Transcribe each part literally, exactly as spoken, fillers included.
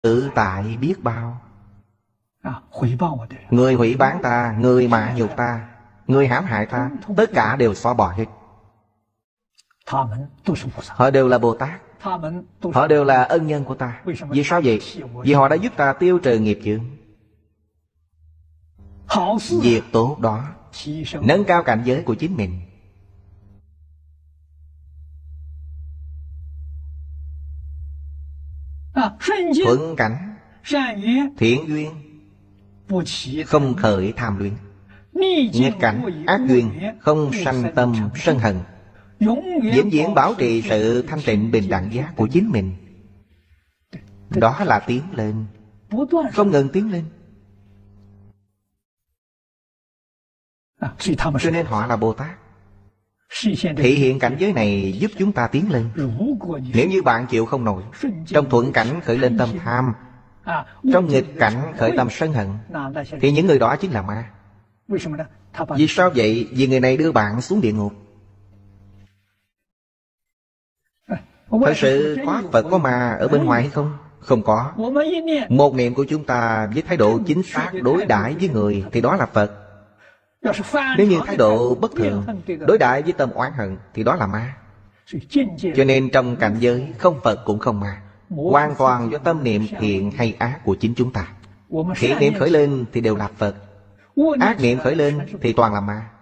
tự tại biết bao. Người hủy bán ta, người mạ nhục ta, người hãm hại ta, tất cả đều xóa bỏ hết. Họ đều là Bồ Tát. Họ đều là ân nhân của ta. Vì sao vậy? Vì họ đã giúp ta tiêu trừ nghiệp chướng. Việc tốt đó nâng cao cảnh giới của chính mình. Thuận cảnh, thiện duyên, không khởi tham luyện. Nghịch cảnh, ác duyên, không sanh tâm sân hận. Vĩnh viễn bảo trì sự thanh tịnh bình đẳng giác của chính mình. Đó là tiến lên, không ngừng tiến lên. Cho nên họ là Bồ Tát. Thị hiện cảnh giới này giúp chúng ta tiến lên. Nếu như bạn chịu không nổi, trong thuận cảnh khởi lên tâm tham, trong nghịch cảnh khởi tâm sân hận, thì những người đó chính là ma. Vì sao vậy? Vì người này đưa bạn xuống địa ngục. Thật sự có Phật có ma ở bên ngoài hay không? Không có. Một niệm của chúng ta với thái độ chính xác đối đãi với người thì đó là Phật. Nếu như thái độ bất thường, đối đãi với tâm oán hận thì đó là ma. Cho nên trong cảnh giới không Phật cũng không ma, hoàn toàn do tâm niệm thiện hay ác của chính chúng ta. Thiện niệm khởi lên thì đều là Phật, ác niệm khởi lên thì toàn là ma.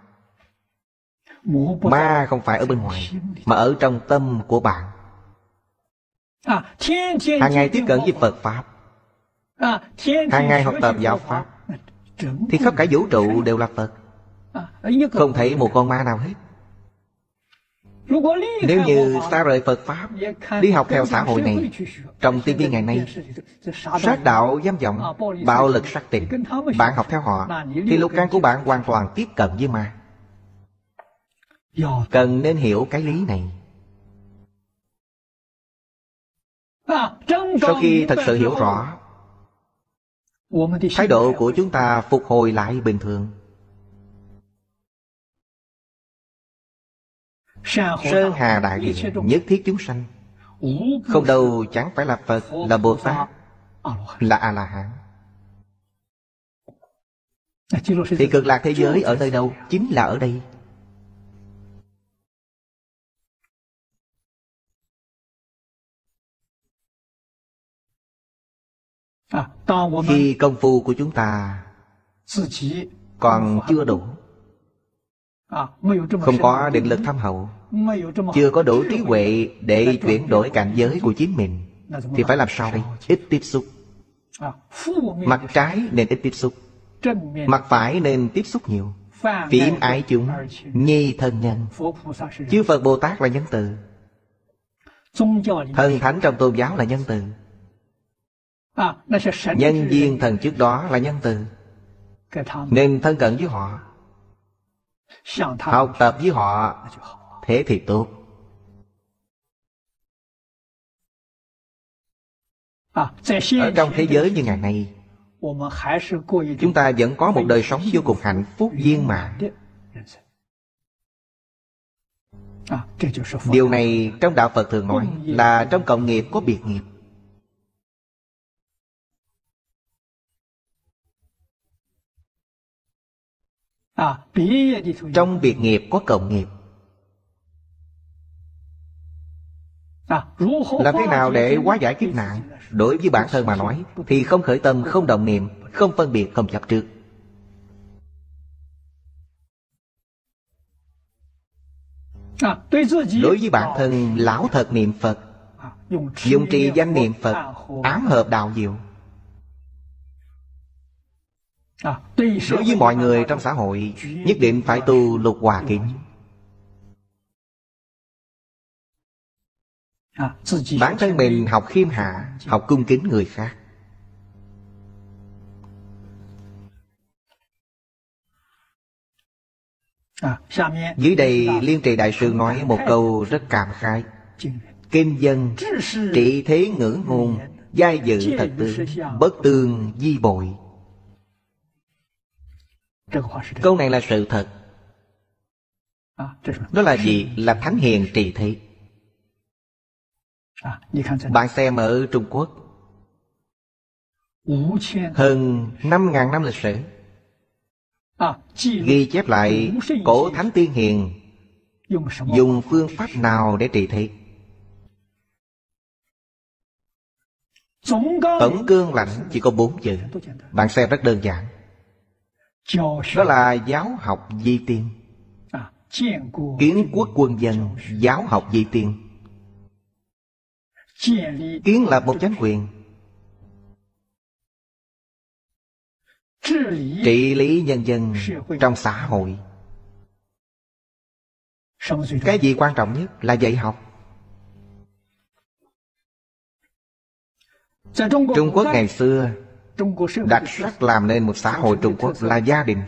Ma không phải ở bên ngoài, mà ở trong tâm của bạn. Hàng ngày tiếp cận với Phật Pháp, hàng ngày học tập giáo Pháp, thì khắp cả vũ trụ đều là Phật, không thấy một con ma nào hết. Nếu như xa rời Phật Pháp, đi học theo xã hội này, trong ti vi ngày nay, sát đạo dâm vọng, bạo lực sắc tình, bạn học theo họ, thì lục căn của bạn hoàn toàn tiếp cận với ma. Cần nên hiểu cái lý này. Sau khi thật sự hiểu rõ, thái độ của chúng ta phục hồi lại bình thường. Sơn hà đại địa, nhất thiết chúng sanh, không đâu chẳng phải là Phật, là Bồ Tát, là A-la-hán. Thì cực lạc thế giới ở nơi đâu? Chính là ở đây. Khi công phu của chúng ta còn chưa đủ, không có định lực thâm hậu, chưa có đủ trí huệ để chuyển đổi cảnh giới của chính mình, thì phải làm sao đây? Ít tiếp xúc. Mặt trái nên ít tiếp xúc, mặt phải nên tiếp xúc nhiều. Phiếm ái chúng, nhi thân nhân. Chư Phật Bồ Tát là nhân từ, thần thánh trong tôn giáo là nhân từ, nhân viên thần trước đó là nhân từ, nên thân cận với họ, học tập với họ, thế thì tốt. Ở trong thế giới như ngày nay, chúng ta vẫn có một đời sống vô cùng hạnh phúc viên mãn. Điều này trong đạo Phật thường nói là trong cộng nghiệp có biệt nghiệp. Trong biệt nghiệp có cộng nghiệp. Làm thế nào để hóa giải kiếp nạn? Đối với bản thân mà nói, thì không khởi tâm, không động niệm, không phân biệt, không chấp trước. Đối với bản thân, lão thật niệm Phật, dùng trì danh niệm Phật, ám hợp đạo diệu. Đối với mọi người trong xã hội, nhất định phải tu lục hòa kính. Bản thân mình học khiêm hạ, học cung kính người khác. Dưới đây Liên Trì Đại Sư nói một câu rất cảm khái: kinh dân trị thế ngữ ngôn, giai dự thật tướng, bất tương di bội. Câu này là sự thật. Đó là gì? Là thánh hiền trị thế. Bạn xem ở Trung Quốc, hơn năm ngàn năm lịch sử, ghi chép lại cổ thánh tiên hiền dùng phương pháp nào để trị thế. Tổng cương lãnh chỉ có bốn chữ, bạn xem rất đơn giản. Đó là giáo học vi tiên. Kiến quốc quân dân, giáo học vi tiên. Kiến lập một chánh quyền, trị lý nhân dân trong xã hội. Cái gì quan trọng nhất là dạy học. Trung Quốc ngày xưa đặc sắc làm nên một xã hội Trung Quốc là gia đình.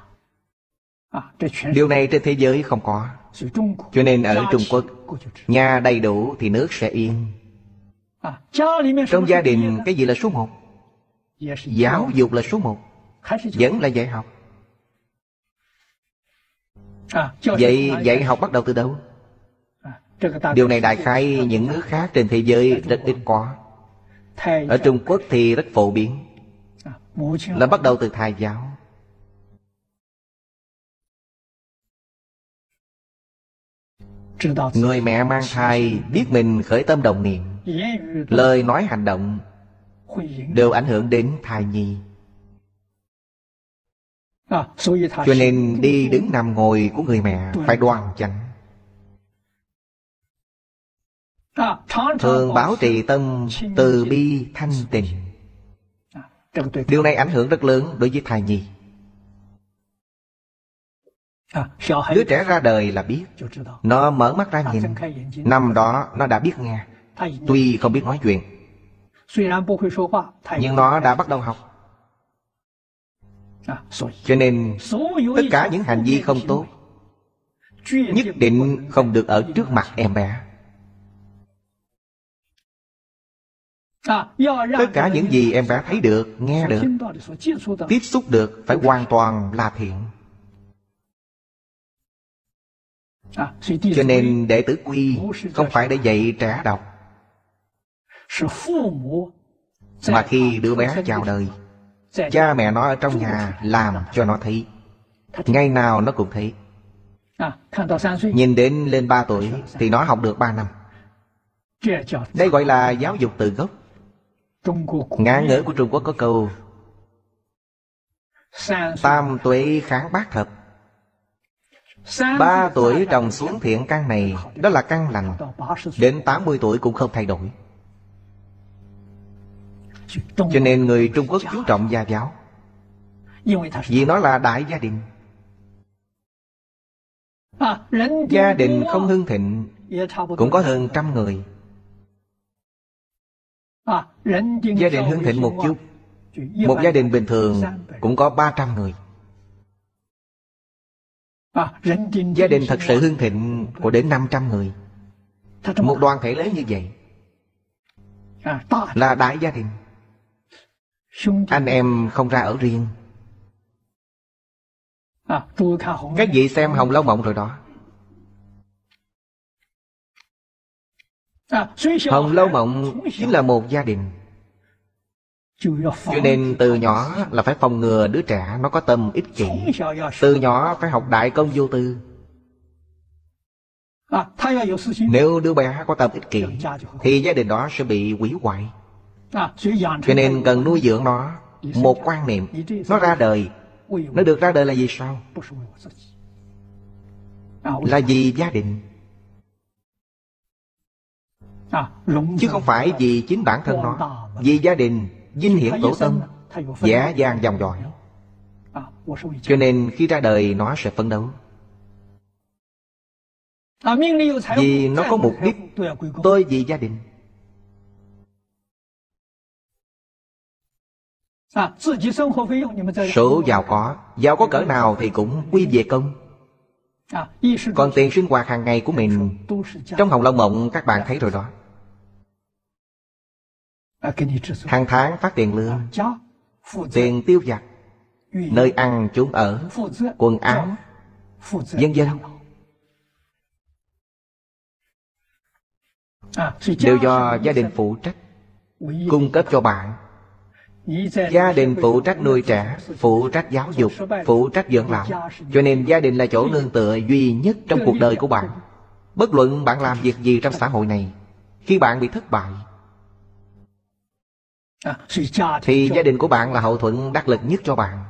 Điều này trên thế giới không có. Cho nên ở Trung Quốc, nhà đầy đủ thì nước sẽ yên. Trong gia đình cái gì là số một? Giáo dục là số một, vẫn là dạy học. Vậy dạy học bắt đầu từ đâu? Điều này đại khái những nước khác trên thế giới rất ít có. Ở Trung Quốc thì rất phổ biến, là bắt đầu từ thai giáo. Người mẹ mang thai biết mình khởi tâm động niệm, lời nói hành động đều ảnh hưởng đến thai nhi. Cho nên đi đứng nằm ngồi của người mẹ phải đoan chánh, thường bảo trì tâm từ bi thanh tịnh. Điều này ảnh hưởng rất lớn đối với thai nhi. Đứa trẻ ra đời là biết, nó mở mắt ra nhìn, năm đó nó đã biết nghe. Tuy không biết nói chuyện, nhưng nó đã bắt đầu học. Cho nên tất cả những hành vi không tốt nhất định không được ở trước mặt em bé. Tất cả những gì em bé thấy được, nghe được, tiếp xúc được phải hoàn toàn là thiện. Cho nên đệ tử quy không phải để dạy trẻ đọc, mà khi đứa bé chào đời, cha mẹ nó ở trong nhà làm cho nó thấy, ngày nào nó cũng thấy. Nhìn đến lên ba tuổi thì nó học được ba năm. Đây gọi là giáo dục từ gốc. Ngạn ngữ của Trung Quốc có câu tam tuế kháng bát thập. Ba tuổi trồng xuống thiện căn này, đó là căn lành, đến tám mươi tuổi cũng không thay đổi. Cho nên người Trung Quốc chú trọng gia giáo, vì nó là đại gia đình. Gia đình không hưng thịnh cũng có hơn trăm người. Gia đình hưng thịnh một chút, một gia đình bình thường cũng có ba trăm người. Gia đình thật sự hưng thịnh có đến năm trăm người. Một đoàn thể lớn như vậy là đại gia đình. Anh em không ra ở riêng. Các vị xem Hồng Lâu Mộng rồi đó. Hồng Lâu Mộng chính là một gia đình. Cho nên từ nhỏ là phải phòng ngừa đứa trẻ nó có tâm ích kỷ. Từ nhỏ phải học đại công vô tư. Nếu đứa bé có tâm ích kỷ thì gia đình đó sẽ bị hủy hoại. Cho nên cần nuôi dưỡng nó một quan niệm. Nó ra đời, nó được ra đời là vì sao? Là vì gia đình, chứ không phải vì chính bản thân nó. Vì gia đình, vinh hiển tổ tông, dễ dàng dòng dõi. Cho nên khi ra đời nó sẽ phấn đấu. Vì nó có mục đích, tôi vì gia đình. Số giàu có, giàu có cỡ nào thì cũng quy về công. Còn tiền sinh hoạt hàng ngày của mình, trong Hồng Lâu Mộng các bạn thấy rồi đó. Hàng tháng phát tiền lương, tiền tiêu vặt, nơi ăn chốn ở, quần áo, vân vân, đều do gia đình phụ trách, cung cấp cho bạn. Gia đình phụ trách nuôi trẻ, phụ trách giáo dục, phụ trách dưỡng lão. Cho nên gia đình là chỗ nương tựa duy nhất trong cuộc đời của bạn. Bất luận bạn làm việc gì trong xã hội này, khi bạn bị thất bại thì gia đình của bạn là hậu thuẫn đắc lực nhất cho bạn.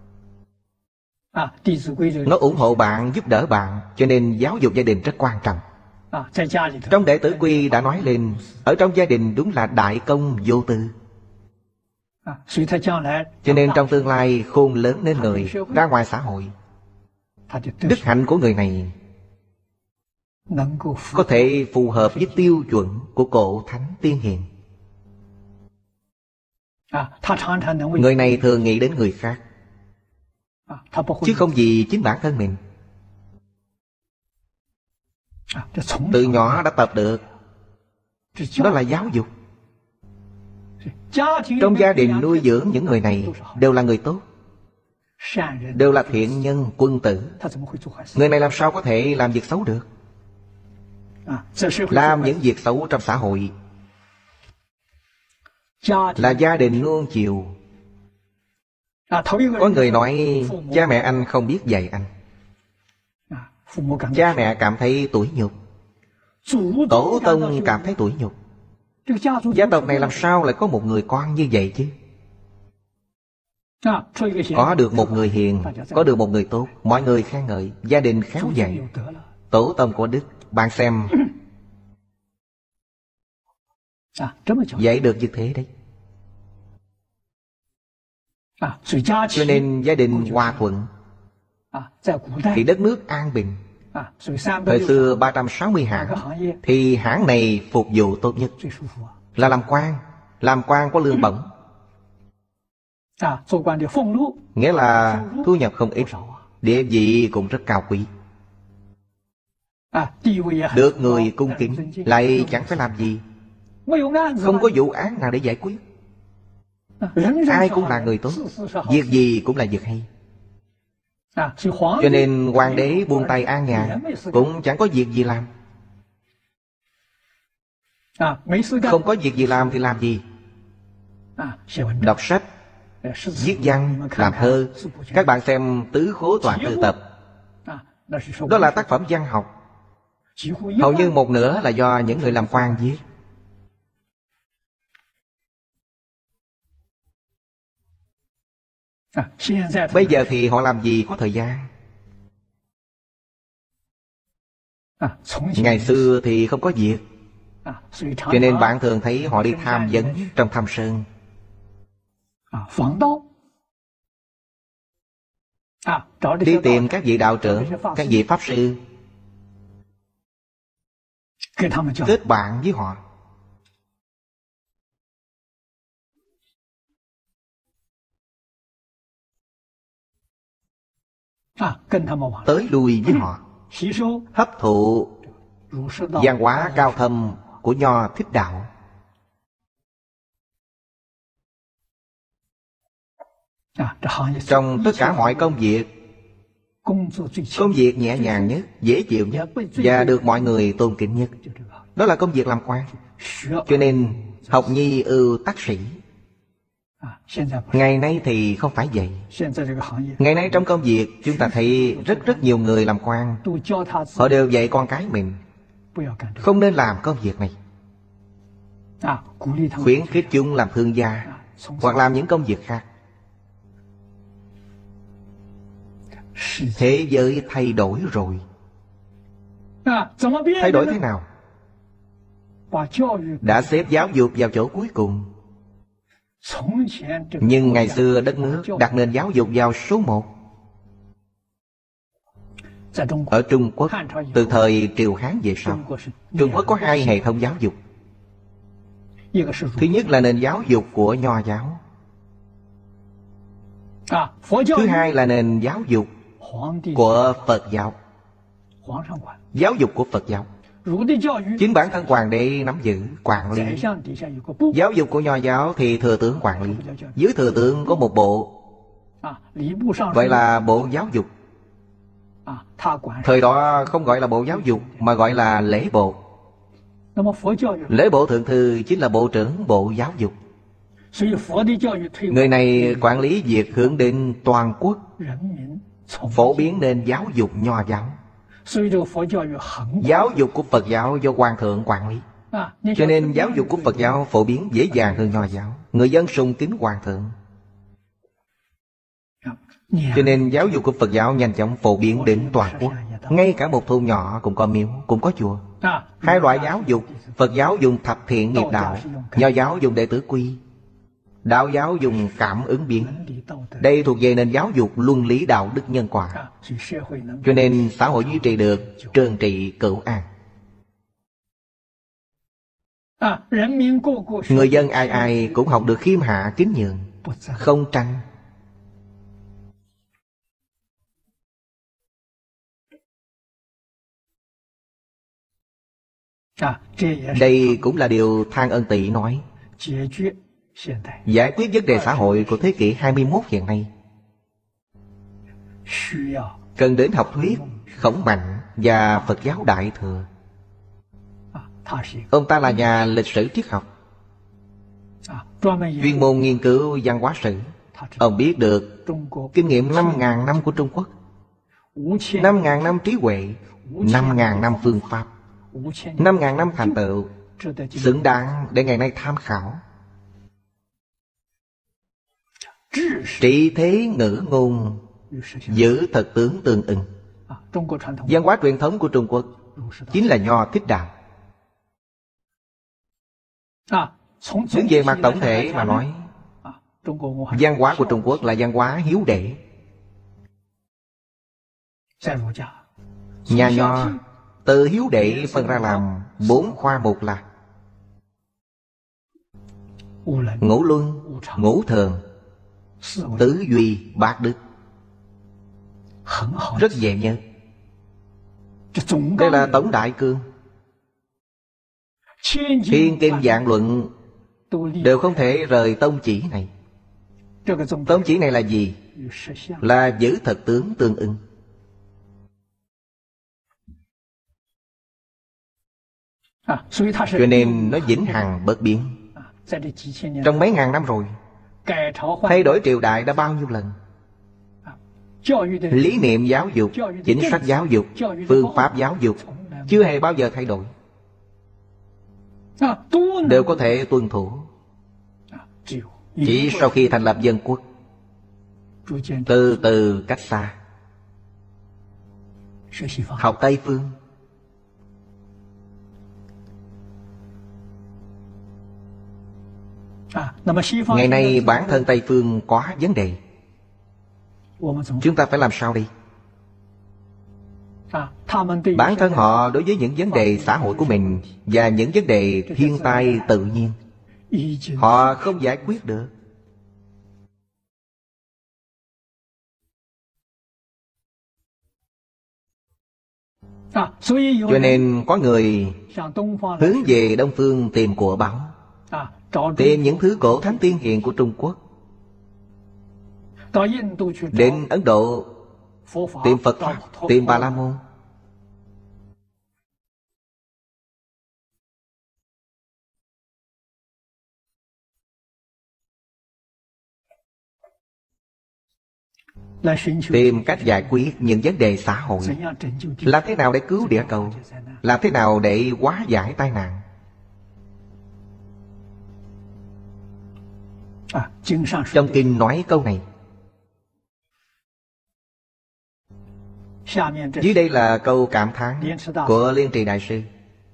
Nó ủng hộ bạn, giúp đỡ bạn. Cho nên giáo dục gia đình rất quan trọng. Trong Đệ Tử Quy đã nói lên, ở trong gia đình đúng là đại công vô tư. Cho nên trong tương lai khôn lớn lên người, ra ngoài xã hội, đức hạnh của người này có thể phù hợp với tiêu chuẩn của cổ thánh tiên hiền. Người này thường nghĩ đến người khác, chứ không vì chính bản thân mình. Từ nhỏ đã tập được. Đó là giáo dục. Trong gia đình nuôi dưỡng những người này đều là người tốt, đều là thiện nhân, quân tử. Người này làm sao có thể làm việc xấu được? Làm những việc xấu trong xã hội là gia đình nuông chiều. Có người nói cha mẹ anh không biết dạy anh. Cha mẹ cảm thấy tủi nhục, tổ tông cảm thấy tủi nhục. Gia tộc này làm sao lại có một người con như vậy chứ? Có được một người hiền, có được một người tốt, mọi người khen ngợi, gia đình khéo dạy, tổ tông có đức. Bạn xem, dạy được như thế đấy. Cho nên gia đình hòa thuận thì đất nước an bình. Thời xưa ba trăm sáu mươi hãng, thì hãng này phục vụ tốt nhất là làm quan. Làm quan có lương bổng, nghĩa là thu nhập không ít, địa vị cũng rất cao quý, được người cung kính, lại chẳng phải làm gì, không có vụ án nào để giải quyết. Ai cũng là người tốt, việc gì cũng là việc hay. Cho nên hoàng đế buông tay an nhàn, cũng chẳng có việc gì làm. Không có việc gì làm thì làm gì? Đọc sách, viết văn, làm thơ. Các bạn xem Tứ Khố Toàn Thư Tập, đó là tác phẩm văn học. Hầu như một nửa là do những người làm quan viết. Bây giờ thì họ làm gì có thời gian. Ngày xưa thì không có việc, cho nên bạn thường thấy họ đi tham vấn trong thâm sơn, đi tìm các vị đạo trưởng, các vị pháp sư, kết bạn với họ. Tới lui với họ, hấp thụ văn hóa cao thâm của Nho Thích Đạo. Trong tất cả mọi công việc, công việc nhẹ nhàng nhất, dễ chịu nhất và được mọi người tôn kính nhất, đó là công việc làm quan. Cho nên học nhi ưu tác sĩ. Ngày nay thì không phải vậy. Ngày nay trong công việc chúng ta thấy rất rất nhiều người làm quan, họ đều dạy con cái mình không nên làm công việc này, khuyến khích chúng làm thương gia hoặc làm những công việc khác. Thế giới thay đổi rồi. Thay đổi thế nào? Đã xếp giáo dục vào chỗ cuối cùng. Nhưng ngày xưa đất nước đặt nền giáo dục vào số một. Ở Trung Quốc, từ thời Triều Hán về sau, Trung Quốc có hai hệ thống giáo dục. Thứ nhất là nền giáo dục của Nho giáo. Thứ hai là nền giáo dục của Phật giáo. Giáo dục của Phật giáo, chính bản thân hoàng đế nắm giữ, quản lý. Giáo dục của Nho giáo thì thừa tướng quản lý. Dưới thừa tướng có một bộ, vậy là bộ giáo dục. Thời đó không gọi là bộ giáo dục mà gọi là lễ bộ. Lễ bộ thượng thư chính là bộ trưởng bộ giáo dục. Người này quản lý việc hướng đến toàn quốc, phổ biến nên giáo dục nho giáo. Giáo dục của Phật giáo do Hoàng thượng quản lý, cho nên giáo dục của Phật giáo phổ biến dễ dàng hơn nho giáo. Người dân sùng kính Hoàng thượng, cho nên giáo dục của Phật giáo nhanh chóng phổ biến đến toàn quốc. Ngay cả một thôn nhỏ cũng có miếu, cũng có chùa. Hai loại giáo dục, Phật giáo dùng thập thiện nghiệp đạo, nho giáo dùng đệ tử quy. Đạo giáo dùng cảm ứng biến. Đây thuộc về nền giáo dục luân lý đạo đức nhân quả, cho nên xã hội duy trì được trường trị cửu an. Người dân ai ai cũng học được khiêm hạ kính nhường, không tranh. Đây cũng là điều Thang Ân Tỵ nói, giải quyết vấn đề xã hội của thế kỷ hai mươi mốt hiện nay cần đến học thuyết Khổng Mạnh và Phật giáo Đại Thừa. Ông ta là nhà lịch sử triết học, chuyên môn nghiên cứu văn hóa sử. Ông biết được kinh nghiệm năm ngàn năm của Trung Quốc, năm ngàn năm trí huệ, năm ngàn năm phương pháp, năm ngàn năm thành tựu, xứng đáng để ngày nay tham khảo. Trị thế ngữ ngôn, giữ thực tướng tương ưng. Văn hóa truyền thống của Trung Quốc chính là nho thích đạo. Đứng về mặt tổng thể mà nói, văn hóa của Trung Quốc là văn hóa hiếu đệ. Nhà nho từ hiếu đệ phân ra làm bốn khoa một là ngũ luân, ngũ thường, tứ duy, bát đức. Rất dễ nhớ. Đây là tổng đại cương. Thiên kinh vạn luận đều không thể rời tông chỉ này. Tông chỉ này là gì? Là giữ thực tướng tương ưng. Cho nên nó vĩnh hằng bất biến. Trong mấy ngàn năm rồi, thay đổi triều đại đã bao nhiêu lần. Lý niệm giáo dục, chính sách giáo dục, phương pháp giáo dục chưa hề bao giờ thay đổi, đều có thể tuân thủ. Chỉ sau khi thành lập dân quốc, từ từ cách xa, học Tây phương. Ngày nay bản thân Tây phương có vấn đề, chúng ta phải làm sao đi? Bản thân họ đối với những vấn đề xã hội của mình và những vấn đề thiên tai tự nhiên, họ không giải quyết được. Cho nên có người hướng về Đông phương tìm của báu, tìm những thứ cổ thánh tiên hiền của Trung Quốc. Đến Ấn Độ tìm Phật Pháp, tìm Bà La Môn. Tìm cách giải quyết những vấn đề xã hội. Làm thế nào để cứu địa cầu? Làm thế nào để hóa giải tai nạn? Trong kinh nói câu này. Dưới đây là câu cảm thán của Liên Trì Đại Sư.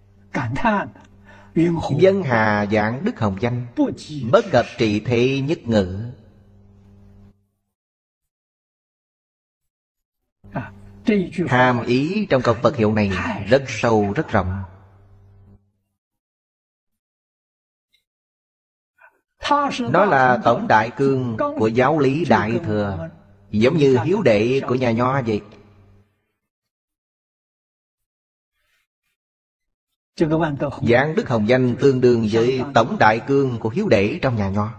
Vân hà giảng đức hồng danh, bất cập trị thế nhất ngữ. Hàm ý trong câu Phật hiệu này rất sâu, rất rộng. Nó là tổng đại cương của giáo lý Đại Thừa, giống như hiếu đệ của nhà nho vậy. Giảng đức hồng danh tương đương với tổng đại cương của hiếu đệ trong nhà nho.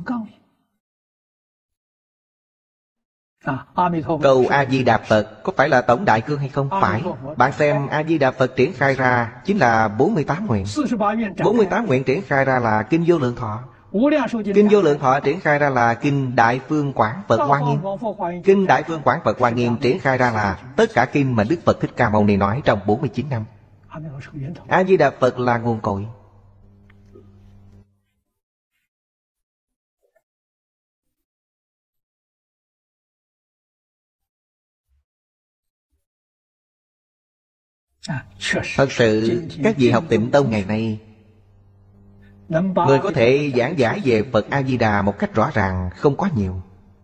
Câu A-di-đà Phật có phải là tổng đại cương hay không? Phải. Bạn xem A-di-đà Phật triển khai ra chính là bốn mươi tám nguyện. bốn mươi tám nguyện triển khai ra là Kinh Vô Lượng Thọ. Kinh Vô Lượng Thọ triển khai ra là Kinh Đại Phương Quảng Phật Hoa Nghiêm. Kinh Đại Phương Quảng Phật Hoa Nghiêm triển khai ra là tất cả kinh mà Đức Phật Thích Ca Mâu Ni nói trong bốn mươi chín năm. A Di Đà Phật là nguồn cội. Thật sự các vị học Tịnh Tông ngày nay, người có thể giảng giải về Phật A Di Đà một cách rõ ràng không có nhiều.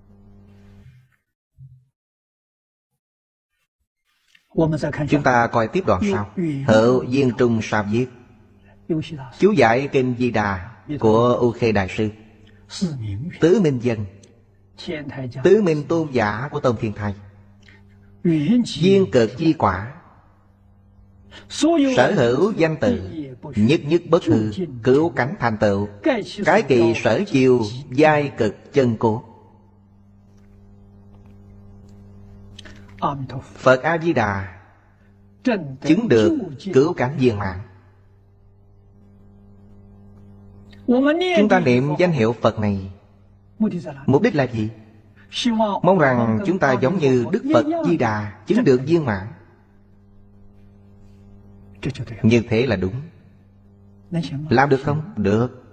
Chúng ta coi tiếp đoạn sau. Hữu Viên Trung Sa viết chú giải Kinh Di Đà của U Khê Đại Sư, Tứ Minh Dân, Tứ Minh Tôn giả của Tông Thiên Thai, Viên Cực Chi Quả, sở hữu danh tự, nhất nhất bất hư, cứu cánh thành tựu, cái kỳ sở chiêu, giai cực chân cố. Phật A Di Đà chứng được cứu cánh viên mãn. Chúng ta niệm danh hiệu Phật này mục đích là gì? Mong rằng chúng ta giống như Đức Phật Di Đà chứng được viên mãn. Như thế là đúng. Làm được không? Được.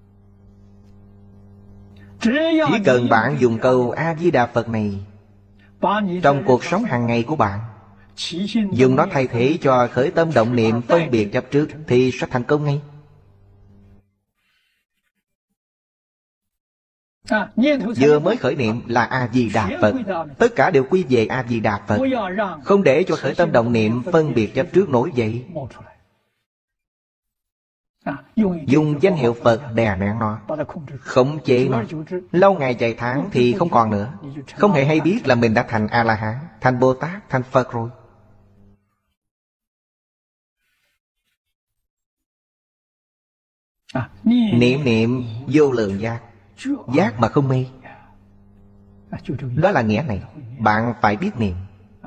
Chỉ cần bạn dùng câu A Di Đà Phật này trong cuộc sống hàng ngày của bạn, dùng nó thay thế cho khởi tâm động niệm phân biệt chấp trước, thì sẽ thành công ngay. Vừa mới khởi niệm là A Di Đà Phật, tất cả đều quy về A Di Đà Phật. Không để cho khởi tâm động niệm phân biệt chấp trước nổi dậy. Dùng danh hiệu Phật đè nén nó, khống chế nó. Lâu ngày dài tháng thì không còn nữa. Không hề hay biết là mình đã thành A-la-hán, thành Bồ Tát, thành Phật rồi. Niệm niệm vô lượng giác, giác mà không mê. Đó là nghĩa này. Bạn phải biết niệm.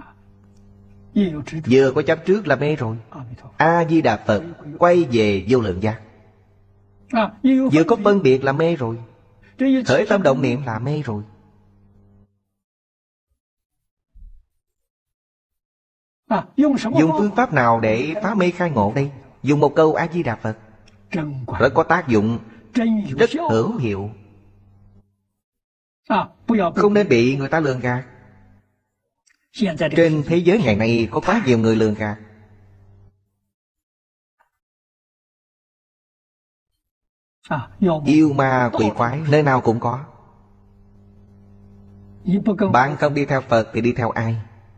Vừa có chấp trước là mê rồi. A Di Đà Phật quay về vô lượng giác. Vừa có phân biệt là mê rồi. Khởi tâm động niệm là mê rồi. Dùng phương pháp nào để phá mê khai ngộ đây? Dùng một câu A Di Đà Phật rất có tác dụng, rất hữu hiệu. Không nên bị người ta lường gạt. Trên thế giới ngày nay có quá nhiều người lường gạt. Yêu ma quỷ quái nơi nào cũng có. Bạn không đi theo Phật thì đi theo ai?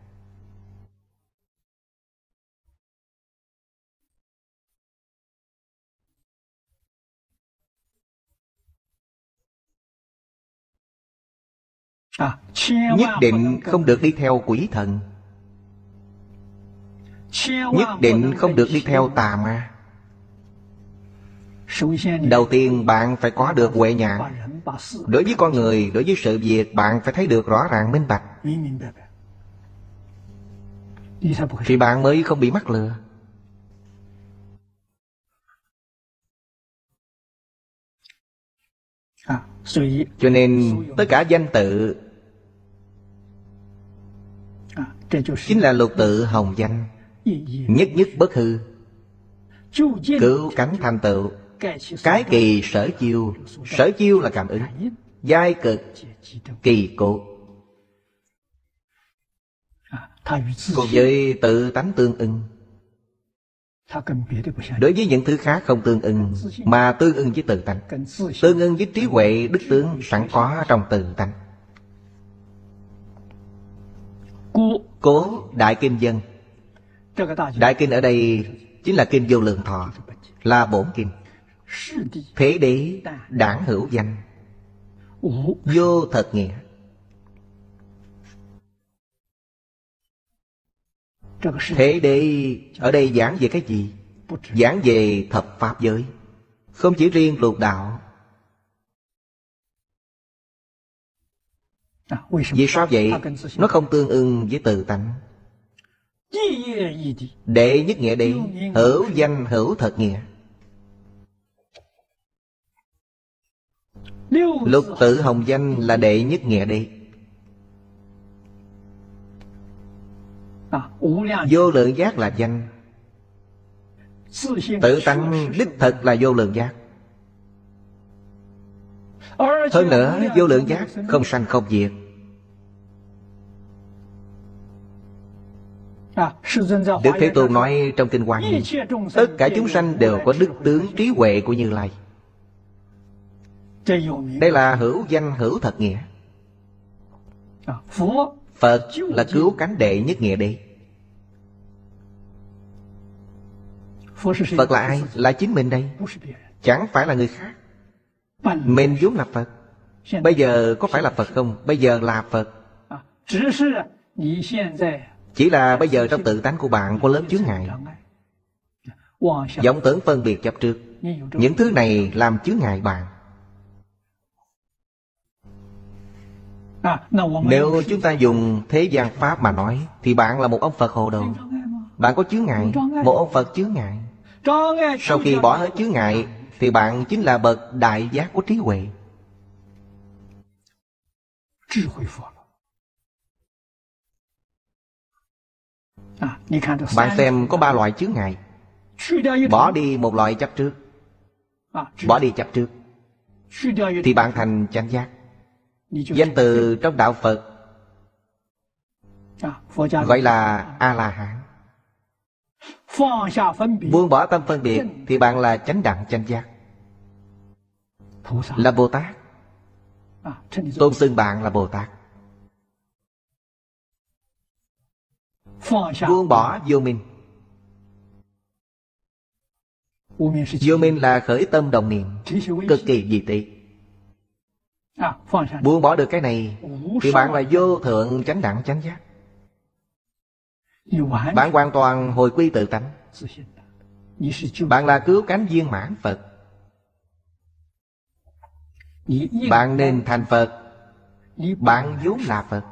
Nhất định không được đi theo quỷ thần. Nhất định không được đi theo tà ma. Đầu tiên bạn phải có được huệ nhãn. Đối với con người, đối với sự việc, bạn phải thấy được rõ ràng minh bạch, thì bạn mới không bị mắc lừa. Cho nên tất cả danh tự chính là lục tự hồng danh, nhất nhất bất hư, cứu cánh thành tựu, cái kỳ sở chiêu. Sở chiêu là cảm ứng, giai cực kỳ cố, cùng với tự tánh tương ưng. Đối với những thứ khác không tương ưng, mà tương ưng với tự tánh, tương ưng với trí huệ đức tướng sẵn có trong tự tánh. Cố Đại Kinh Dân. Đại Kinh ở đây chính là Kinh Vô Lượng Thọ, là bổn kinh. Thế đế đản hữu danh, vô thật nghĩa. Thế đế ở đây giảng về cái gì? Giảng về thập pháp giới, không chỉ riêng lục đạo. Vì sao vậy? Nó không tương ưng với tự tánh. Đệ nhất nghĩa đế, hữu danh hữu thật nghĩa. Lục tự hồng danh là đệ nhất nghĩa đế. Vô lượng giác là danh. Tự tánh đích thực là vô lượng giác. Hơn nữa vô lượng giác không sanh không diệt. Đức Thế Tôn nói trong Kinh Hoa Nghiêm, tất cả chúng sanh đều có đức tướng trí huệ của Như Lai. Đây là hữu danh hữu thật nghĩa. Phật là cứu cánh đệ nhất nghĩa đế. Phật là ai? Là chính mình đây, chẳng phải là người khác. Mình vốn là Phật. Bây giờ có phải là Phật không? Bây giờ là Phật. Chỉ là bây giờ trong tự tánh của bạn có lớp chướng ngại, vọng tưởng phân biệt chấp trước. Những thứ này làm chướng ngại bạn. Nếu chúng ta dùng thế gian pháp mà nói, thì bạn là một ông Phật hồ đồ. Bạn có chướng ngại, một ông Phật chướng ngại. Sau khi bỏ hết chướng ngại, thì bạn chính là bậc đại giác của trí huệ. Bạn xem có ba loại chướng ngại. Bỏ đi một loại chấp trước, bỏ đi chấp trước, thì bạn thành chánh giác. Danh từ trong đạo Phật gọi là A-la-hán. Buông bỏ tâm phân biệt thì bạn là chánh đẳng chánh giác, là Bồ Tát. Tôn xưng bạn là Bồ Tát. Buông bỏ vô minh. Vô minh là khởi tâm đồng niệm, cực kỳ dị tị. Buông bỏ được cái này thì bạn là vô thượng chánh đẳng chánh giác. Bạn hoàn toàn hồi quy tự tánh. Bạn là cứu cánh viên mãn Phật. Bạn nên thành Phật. Bạn vốn là Phật.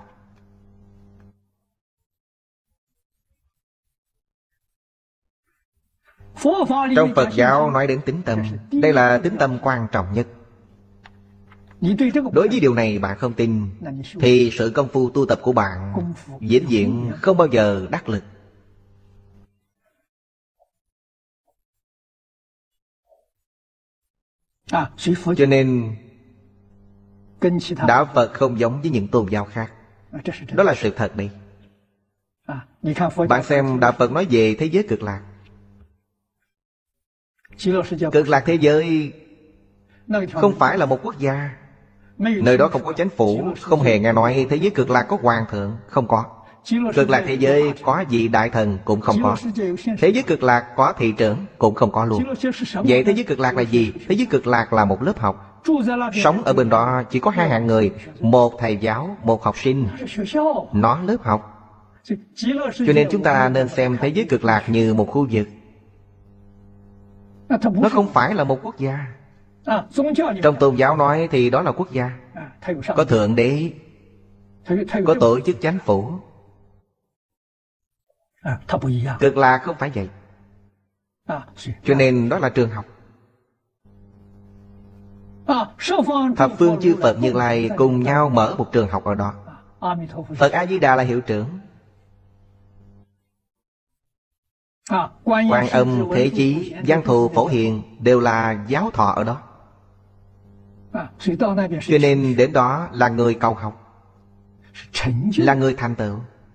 Trong Phật giáo nói đến tín tâm, đây là tín tâm quan trọng nhất. Đối với điều này bạn không tin, thì sự công phu tu tập của bạn vĩnh viễn không bao giờ đắc lực. Cho nên đạo Phật không giống với những tôn giáo khác. Đó là sự thật đấy. Bạn xem đạo Phật nói về thế giới cực lạc. Cực lạc thế giới không phải là một quốc gia. Nơi đó không có chánh phủ. Không hề nghe nói thế giới cực lạc có hoàng thượng. Không có. Cực lạc thế giới có vị đại thần cũng không có. Thế giới cực lạc có thị trưởng cũng không có luôn. Vậy thế giới cực lạc là gì? Thế giới cực lạc là một lớp học. Sống ở bên đó chỉ có hai hạng người. Một thầy giáo, một học sinh. Nó lớp học. Cho nên chúng ta nên xem thế giới cực lạc như một khu vực. Nó không phải là một quốc gia. Trong tôn giáo nói thì đó là quốc gia. Có thượng đế, có tổ chức chánh phủ. Cực lạc không phải vậy. Cho nên đó là trường học. Thập phương chư Phật Như Lai cùng nhau mở một trường học ở đó. Phật A-di-đà là hiệu trưởng. Quan Âm, Thế Chí, Văn Thù, Phổ Hiền đều là giáo thọ ở đó. Cho nên đến đó là người cầu học, là người thành tựu.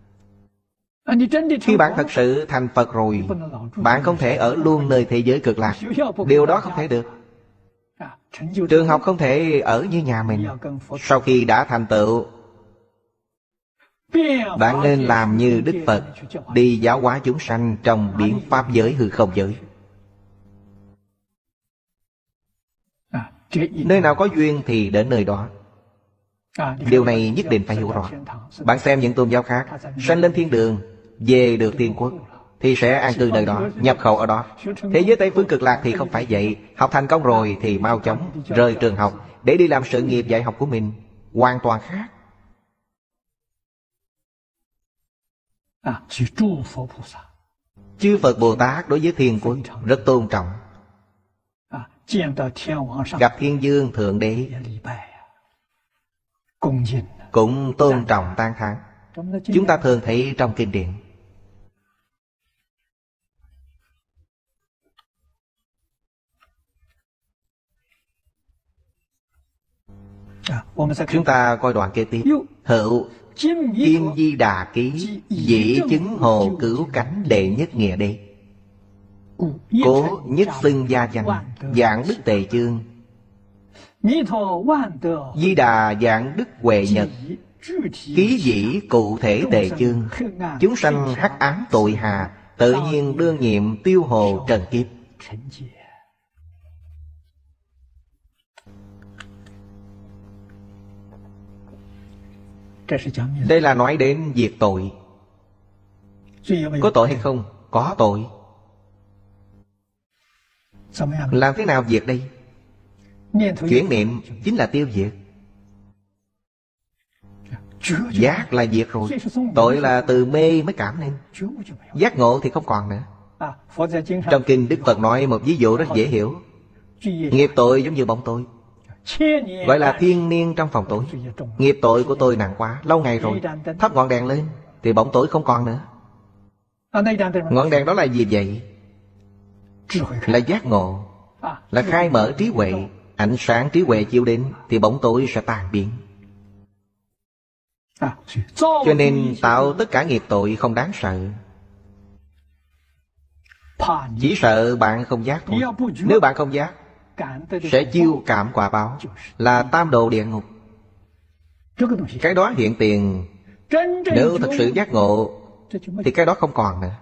Khi bạn thật sự thành Phật rồi, bạn không thể ở luôn nơi thế giới cực lạc. Điều đó không thể được. Trường học không thể ở như nhà mình. Sau khi đã thành tựu, bạn nên làm như Đức Phật, đi giáo hóa chúng sanh trong biển pháp giới hư không giới. Nơi nào có duyên thì đến nơi đó. Điều này nhất định phải hiểu rõ. Bạn xem những tôn giáo khác, sanh lên thiên đường, về được thiên quốc, thì sẽ an cư nơi đó, nhập khẩu ở đó. Thế giới Tây phương cực lạc thì không phải vậy. Học thành công rồi thì mau chóng rời trường học để đi làm sự nghiệp dạy học của mình. Hoàn toàn khác. Chư Phật Bồ Tát đối với thiên quốc rất tôn trọng. gặp thiên dương thượng đế cũng tôn trọng tán thán. Chúng ta thường thấy trong kinh điển. Chúng ta coi đoạn kế tiếp. Hữu Kim Di Đà Ký dĩ chứng hồ cứu cánh đệ nhất nghĩa đế. Cố nhất xưng gia danh giảng đức tề chương. Di Đà giảng đức huệ nhật. Ký dĩ cụ thể tề chương. Chúng sanh hắc ám tội hà, tự nhiên đương nhiệm tiêu hồ trần kiếp. Đây là nói đến diệt tội. Có tội hay không? Có tội. Làm thế nào diệt đây? Chuyển niệm chính là tiêu diệt. Giác là diệt rồi. Tội là từ mê mới cảm nên. Giác ngộ thì không còn nữa. Trong kinh Đức Phật nói một ví dụ rất dễ hiểu. Nghiệp tội giống như bóng tối, gọi là thiên niên trong phòng tối. Nghiệp tội của tôi nặng quá, lâu ngày rồi. Thắp ngọn đèn lên thì bóng tối không còn nữa. Ngọn đèn đó là gì vậy? Là giác ngộ, là khai mở trí huệ. Ánh sáng trí huệ chiếu đến thì bóng tối sẽ tan biến. Cho nên tạo tất cả nghiệp tội không đáng sợ. Chỉ sợ bạn không giác thôi. Nếu bạn không giác sẽ chiêu cảm quả báo, là tam độ địa ngục. Cái đó hiện tiền. Nếu thật sự giác ngộ thì cái đó không còn nữa.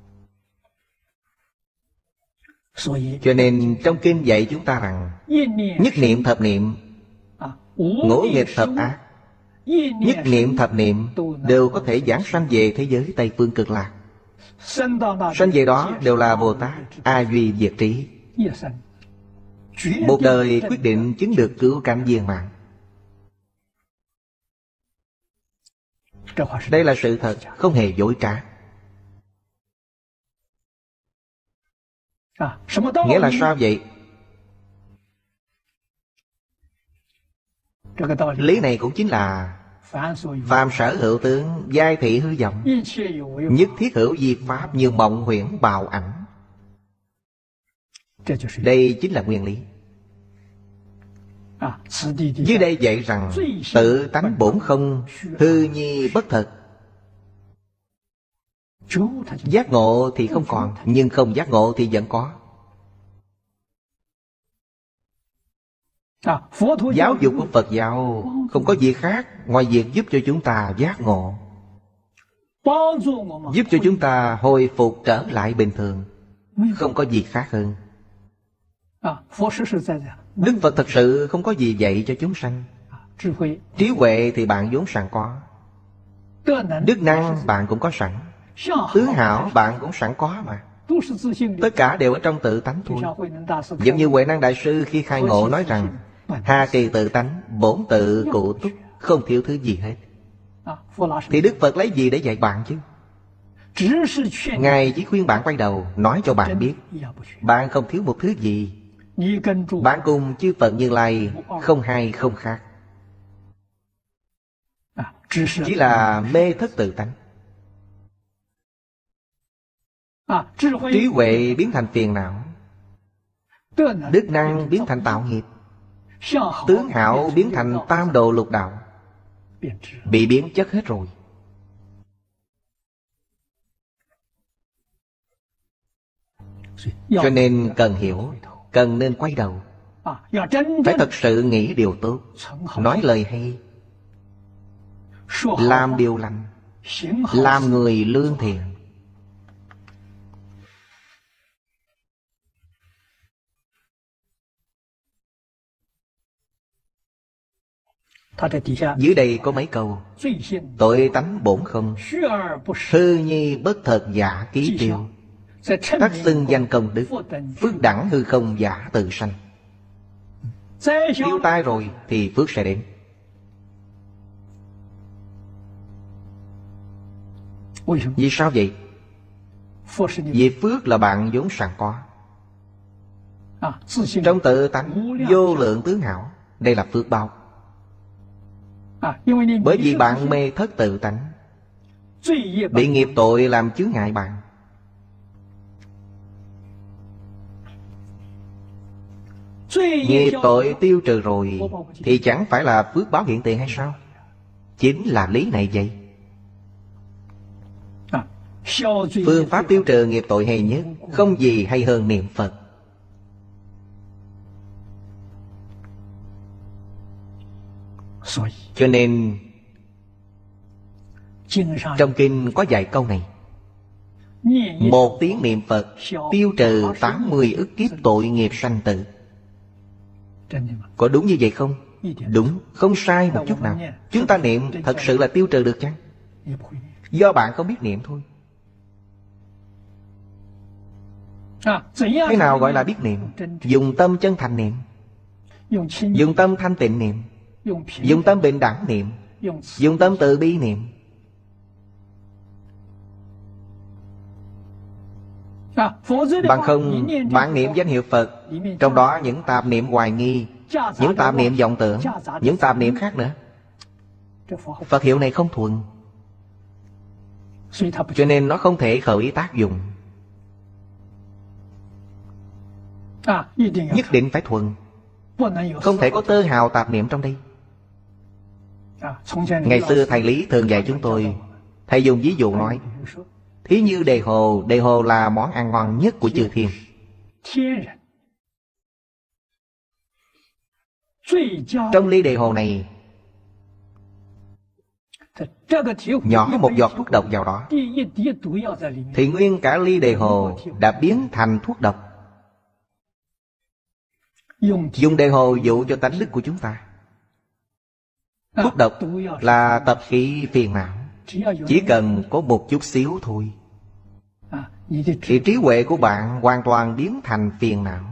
Cho nên trong kinh dạy chúng ta rằng nhất niệm thập niệm, ngũ nghịch thập ác, nhất niệm thập niệm đều có thể giảng sanh về thế giới Tây Phương Cực Lạc. Sanh về đó đều là Bồ Tát A Duy Diệt Trí. Một đời quyết định chứng được cứu cánh viên mãn. Đây là sự thật, không hề dối trá. Nghĩa là sao vậy? Lý này cũng chính là phàm sở hữu tướng, giai thị hư vọng, nhất thiết hữu di pháp như mộng huyễn bào ảnh. Đây chính là nguyên lý. Dưới đây dạy rằng tự tánh bổn không, hư nhi bất thật. Giác ngộ thì không còn, nhưng không giác ngộ thì vẫn có. Giáo dục của Phật giáo không có gì khác ngoài việc giúp cho chúng ta giác ngộ, giúp cho chúng ta hồi phục trở lại bình thường. Không có gì khác hơn. Đức Phật thật sự không có gì dạy cho chúng sanh. Trí huệ thì bạn vốn sẵn có, đức năng bạn cũng có sẵn, tướng hảo bạn cũng sẵn có mà. Tất cả đều ở trong tự tánh thôi. Giống như Huệ Năng Đại Sư khi khai ngộ nói rằng hà kỳ tự tánh, bổn tự cụ túc, không thiếu thứ gì hết. Thì Đức Phật lấy gì để dạy bạn chứ? Ngài chỉ khuyên bạn quay đầu, nói cho bạn biết bạn không thiếu một thứ gì. Bạn cùng chư Phật Như Lai không hai không khác, chỉ là mê thất tự tánh. Trí huệ biến thành phiền não, đức năng biến thành tạo nghiệp, tướng hảo biến thành tam đồ lục đạo. Bị biến chất hết rồi. Cho nên cần hiểu, cần nên quay đầu, phải thật sự nghĩ điều tốt, nói lời hay, làm điều lành, làm người lương thiện. Dưới đây có mấy câu: tội tánh bổn không, hư nhi bất thật giả ký tiêu, tác xưng danh công đức, phước đẳng hư không giả tự sanh. Tiêu tai rồi thì phước sẽ đến. Vì sao vậy? Vì phước là bạn vốn sẵn có. Trong tự tánh vô lượng tướng hảo. Đây là phước báo. Bởi vì bạn mê thất tự tánh, bị nghiệp tội làm chướng ngại bạn. Nghiệp tội tiêu trừ rồi thì chẳng phải là phước báo hiện tiền hay sao? Chính là lý này vậy. Phương pháp tiêu trừ nghiệp tội hay nhất không gì hay hơn niệm Phật. Cho nên trong kinh có dạy câu này: một tiếng niệm Phật tiêu trừ tám mươi ức kiếp tội nghiệp sanh tử. Có đúng như vậy không? Đúng, không sai một chút nào. Chúng ta niệm thật sự là tiêu trừ được chăng? Do bạn không biết niệm thôi. Thế nào gọi là biết niệm? Dùng tâm chân thành niệm, dùng tâm thanh tịnh niệm, dùng tâm bình đẳng niệm, dùng tâm từ bi niệm. Bằng không, bạn niệm danh hiệu Phật, trong đó những tạp niệm hoài nghi, những tạp niệm vọng tưởng, những tạp niệm khác nữa, Phật hiệu này không thuận. Cho nên nó không thể khởi tác dụng. Nhất định phải thuận, không thể có tơ hào tạp niệm trong đây. Ngày xưa thầy Lý thường dạy chúng tôi, thầy dùng ví dụ nói: thí như đề hồ, đề hồ là món ăn ngon nhất của chư thiên. Trong ly đề hồ này nhỏ một giọt thuốc độc vào đó, thì nguyên cả ly đề hồ đã biến thành thuốc độc. Dùng đề hồ dụ cho tánh đức của chúng ta. Thuốc độc là tập khí phiền não. Chỉ cần có một chút xíu thôi thì trí huệ của bạn hoàn toàn biến thành phiền não.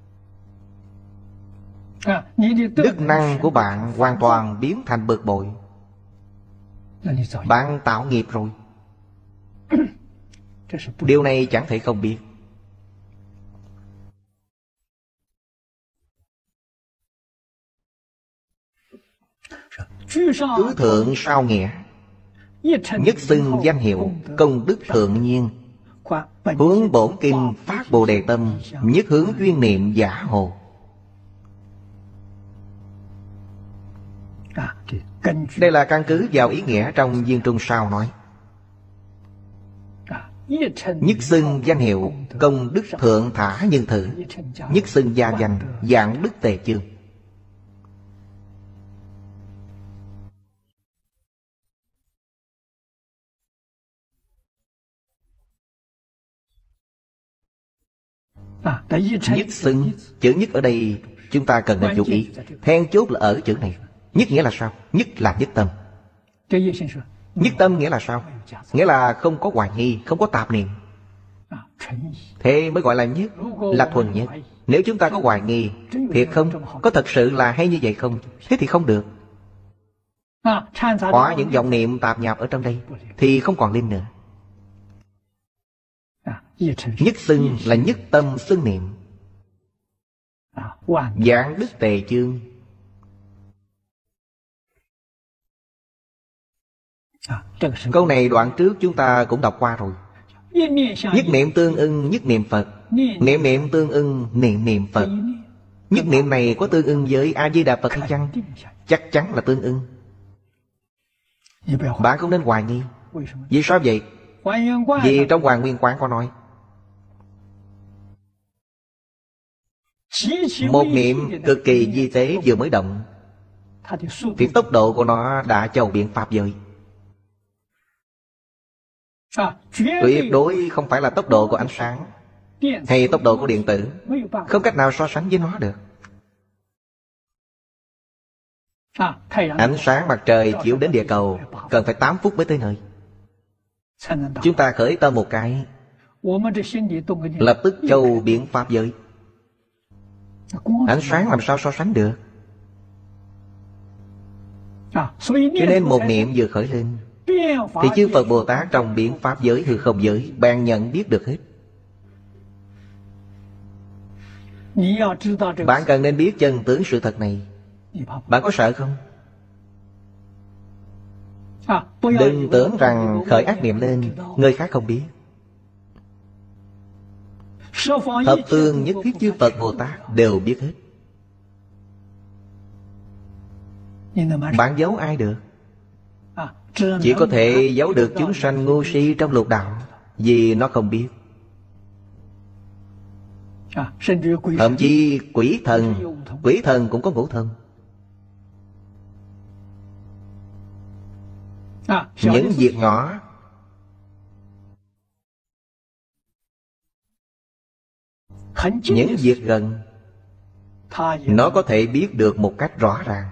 Đức năng của bạn hoàn toàn biến thành bực bội. Bạn tạo nghiệp rồi. Điều này chẳng thể không biết. Tứ thượng sao nghĩa, nhất xưng danh hiệu, công đức thượng nhiên. Hướng bổn kinh phát bồ đề tâm, nhất hướng duyên niệm giả hồ. Đây là căn cứ vào ý nghĩa trong viên trung sao nói. Nhất xưng danh hiệu, công đức thượng thả nhân thử. Nhất xưng gia danh, dạng đức tề chương. Nhất xưng, chữ nhất ở đây chúng ta cần nên chú ý. Then chốt là ở chữ này. Nhất nghĩa là sao? Nhất là nhất tâm. Nhất tâm nghĩa là sao? Nghĩa là không có hoài nghi, không có tạp niệm. Thế mới gọi là nhất, là thuần nhất. Nếu chúng ta có hoài nghi, thiệt không? Có thật sự là hay như vậy không? Thế thì không được. Hóa những vọng niệm tạp nhạp ở trong đây thì không còn linh nữa. Nhất xưng là nhất tâm xưng niệm. Giảng đức tề chương. Câu này đoạn trước chúng ta cũng đọc qua rồi. Nhất niệm tương ưng nhất niệm Phật, niệm niệm tương ưng niệm niệm Phật. Nhất niệm này có tương ưng với A-di-đà Phật hay chăng? Chắc chắn là tương ưng. Bạn không nên hoài nghi. Vì sao vậy? Vì trong Hoàn Nguyên Quán có nói, một niệm cực kỳ di tế vừa mới động thì tốc độ của nó đã chầu biện pháp giới. Tuyệt đối không phải là tốc độ của ánh sáng hay tốc độ của điện tử. Không cách nào so sánh với nó được. Ánh sáng mặt trời chiếu đến địa cầu cần phải tám phút mới tới nơi. Chúng ta khởi tâm một cái, lập tức châu biện pháp giới. Ánh sáng làm sao so sánh được? Cho nên một niệm vừa khởi lên thì chư Phật Bồ Tát trong biến pháp giới hư không giới bèn nhận biết được hết. Bạn cần nên biết chân tướng sự thật này. Bạn có sợ không? Đừng tưởng rằng khởi ác niệm lên người khác không biết. Thập phương nhất thiết chư Phật Bồ Tát đều biết hết. Bạn giấu ai được? Chỉ có thể giấu được chúng sanh ngu si trong lục đạo, vì nó không biết. Thậm chí quỷ thần, quỷ thần cũng có ngũ thân. Những việc nhỏ những việc gần nó có thể biết được một cách rõ ràng.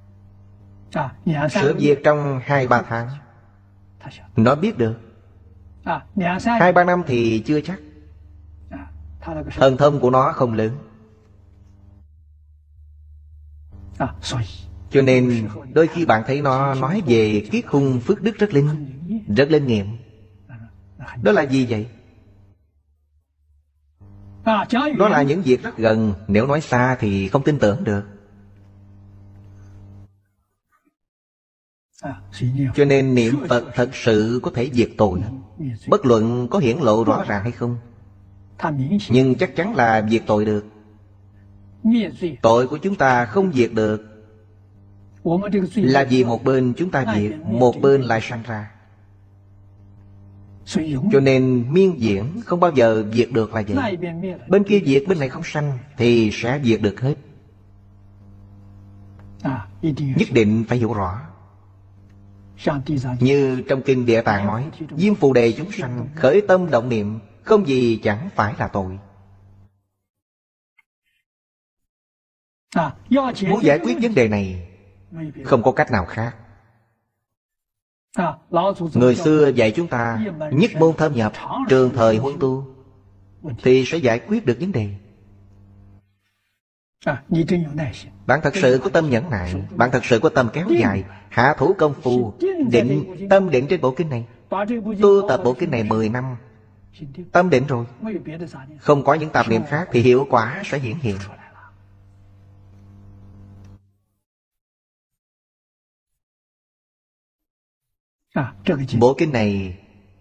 Sự việc trong hai ba tháng nó biết được. Hai ba năm thì chưa chắc. Thần thông của nó không lớn. Cho nên đôi khi bạn thấy nó nói về kiết khung phước đức rất linh, rất linh nghiệm. Đó là gì vậy? Đó là những việc rất gần. Nếu nói xa thì không tin tưởng được. Cho nên niệm Phật thật sự có thể diệt tội, bất luận có hiển lộ rõ ràng hay không. Nhưng chắc chắn là diệt tội được. Tội của chúng ta không diệt được là vì một bên chúng ta diệt, một bên lại sanh ra. Cho nên miên diễn không bao giờ diệt được là vậy. Bên kia diệt, bên này không sanh thì sẽ diệt được hết. Nhất định phải hiểu rõ. Như trong kinh Địa Tạng nói, Diêm Phù Đề chúng sanh khởi tâm động niệm, không gì chẳng phải là tội. Muốn giải quyết vấn đề này không có cách nào khác. Người xưa dạy chúng ta nhất môn thâm nhập, trường thời huân tu, thì sẽ giải quyết được vấn đề. Bạn thật sự có tâm nhẫn nại, bạn thật sự có tâm kéo dài, hạ thủ công phu, định, tâm định trên bộ kinh này. Tu tập bộ kinh này mười năm, tâm định rồi, không có những tạp niệm khác thì hiệu quả sẽ hiển hiện. Bộ kinh này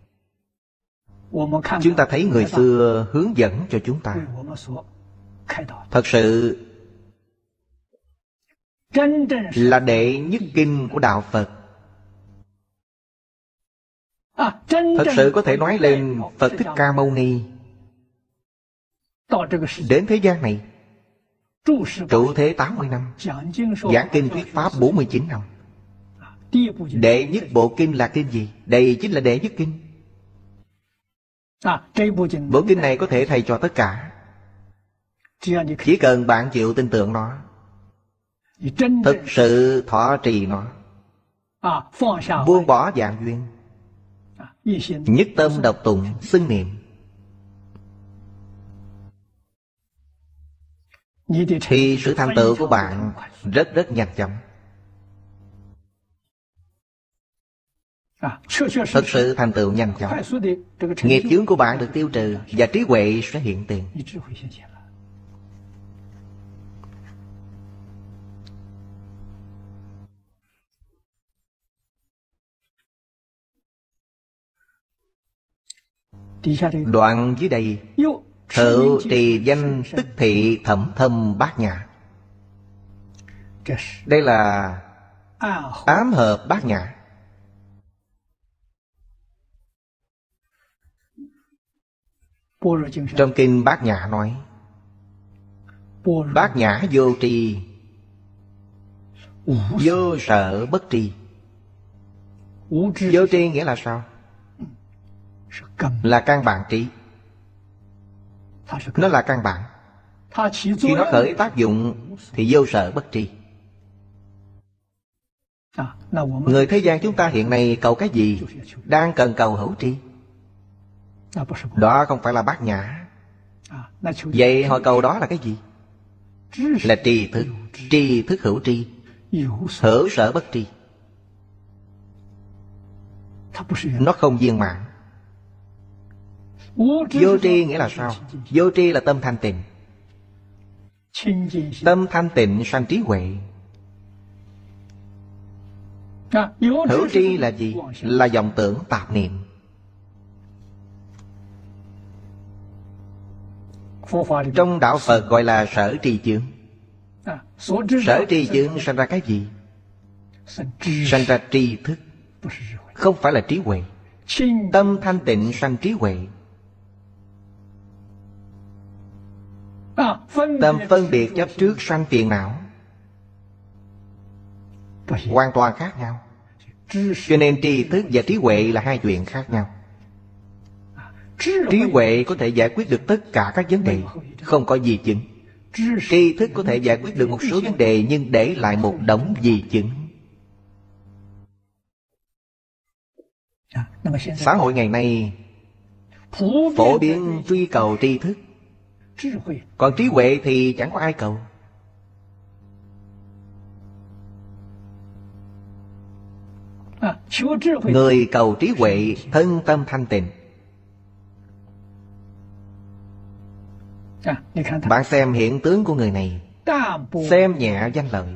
chúng ta thấy người xưa hướng dẫn cho chúng ta. Thật sự là đệ nhất kinh của Đạo Phật. Thật sự có thể nói lên Phật Thích Ca Mâu Ni đến thế gian này trụ thế tám mươi năm, giảng kinh thuyết pháp bốn mươi chín năm. Đệ nhất bộ kinh là kinh gì? Đây chính là đệ nhất kinh. Bộ kinh này có thể thầy cho tất cả. Chỉ cần bạn chịu tin tưởng nó, thực sự thọ trì nó, buông bỏ vạn duyên, nhất tâm đọc tụng xưng niệm, thì sự thành tựu của bạn rất rất nhanh chóng. Thật sự thành tựu nhanh chóng. Nghiệp chướng của bạn được tiêu trừ và trí huệ sẽ hiện tiền. Đoạn dưới đây, thự trì danh tức thị thẩm thâm bát nhã. Đây là ám hợp bát nhã. Trong kinh Bát Nhã nói, bát nhã vô tri, vô sợ bất tri. Vô tri nghĩa là sao? Là căn bản trí. Nó là căn bản. Khi nó khởi tác dụng thì vô sợ bất tri. Người thế gian chúng ta hiện nay cầu cái gì? Đang cần cầu hữu tri. Đó không phải là bát nhã. Vậy họ cầu đó là cái gì? Là tri thức. Tri thức hữu tri, hữu sở bất tri. Nó không viên mãn. Vô tri nghĩa là sao? Vô tri là tâm thanh tịnh. Tâm thanh tịnh sanh trí huệ. Hữu tri là gì? Là vọng tưởng tạp niệm. Trong đạo Phật gọi là sở tri chướng. Sở tri chướng sanh ra cái gì? Sanh ra tri thức, không phải là trí huệ. Tâm thanh tịnh sanh trí huệ. Tâm phân biệt chấp trước sanh phiền não, hoàn toàn khác nhau. Cho nên tri thức và trí huệ là hai chuyện khác nhau. Trí huệ có thể giải quyết được tất cả các vấn đề, không có di chứng. Tri thức có thể giải quyết được một số vấn đề, nhưng để lại một đống di chứng. Xã hội ngày nay phổ biến truy cầu tri thức, còn trí huệ thì chẳng có ai cầu. Người cầu trí huệ thân tâm thanh tịnh. Bạn xem hiện tướng của người này, xem nhẹ danh lợi.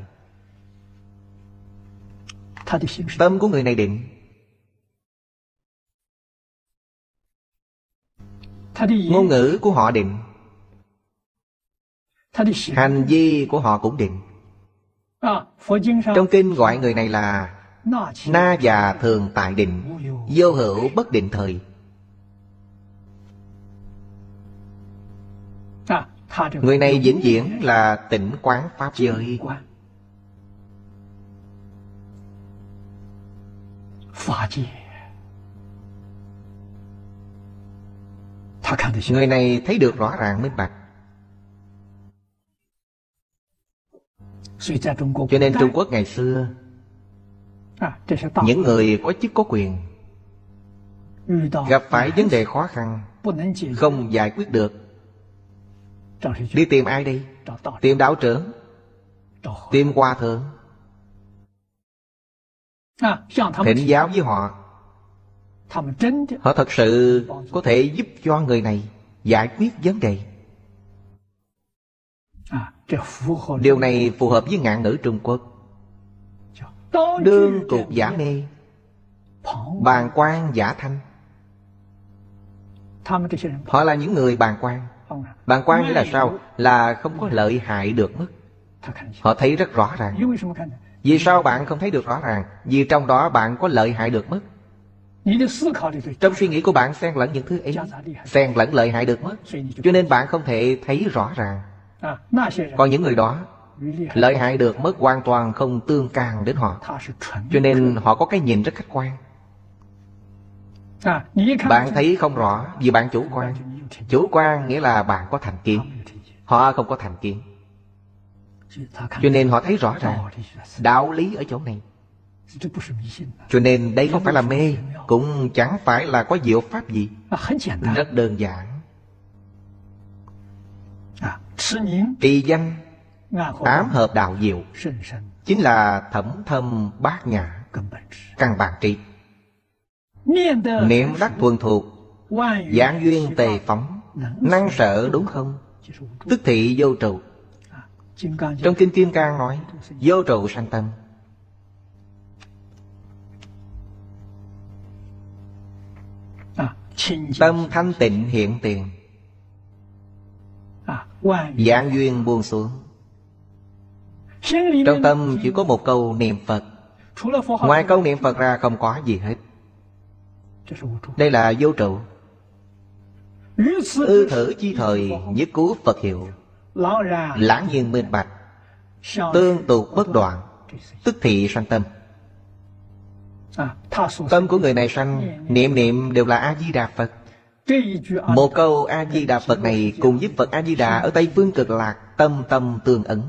Tâm của người này định, ngôn ngữ của họ định, hành vi của họ cũng định. Trong kinh gọi người này là na già thường tại định, vô hữu bất định thời. Người này vĩnh viễn là tịnh quán pháp giới. Người này thấy được rõ ràng minh bạch. Cho nên Trung Quốc ngày xưa, những người có chức có quyền gặp phải vấn đề khó khăn, không giải quyết được, đi tìm ai đi? Tìm đạo trưởng, tìm hòa thượng, thỉnh giáo với họ. Họ thật sự có thể giúp cho người này giải quyết vấn đề. Điều này phù hợp với ngạn ngữ Trung Quốc. Đương cục giả mê, bàng quan giả thanh. Họ là những người bàng quan. Bàng quan nghĩa là sao? Là không có lợi hại được mất. Họ thấy rất rõ ràng. Vì sao bạn không thấy được rõ ràng? Vì trong đó bạn có lợi hại được mất. Trong suy nghĩ của bạn xen lẫn những thứ ấy, xen lẫn lợi hại được mất, cho nên bạn không thể thấy rõ ràng. Còn những người đó, lợi hại được mất hoàn toàn không tương can đến họ, cho nên họ có cái nhìn rất khách quan. Bạn thấy không rõ vì bạn chủ quan. Chủ quan nghĩa là bạn có thành kiến, họ không có thành kiến, cho nên họ thấy rõ ràng đạo lý ở chỗ này. Cho nên đây không phải là mê, cũng chẳng phải là có diệu pháp gì, rất đơn giản. Trì danh ám hợp đạo diệu chính là thẩm thâm bát nhã căn bản trị. Niệm đắc thuần thuộc, giảng duyên tề phóng, năng sở đúng không, tức thị vô trụ. Trong kinh Kim Cang nói vô trụ sanh tâm. Tâm thanh tịnh hiện tiền, giảng duyên buông xuống. Trong tâm chỉ có một câu niệm Phật, ngoài câu niệm Phật ra không có gì hết. Đây là vô trụ. Ư thử chi thời nhất cứu Phật hiệu, lãng nhiên minh bạch, tương tục bất đoạn, tức thị sanh tâm. Tâm của người này sanh, niệm niệm đều là A-di-đà Phật. Một câu A-di-đà Phật này cùng với Phật A-di-đà ở Tây Phương Cực Lạc tâm tâm tương ấn.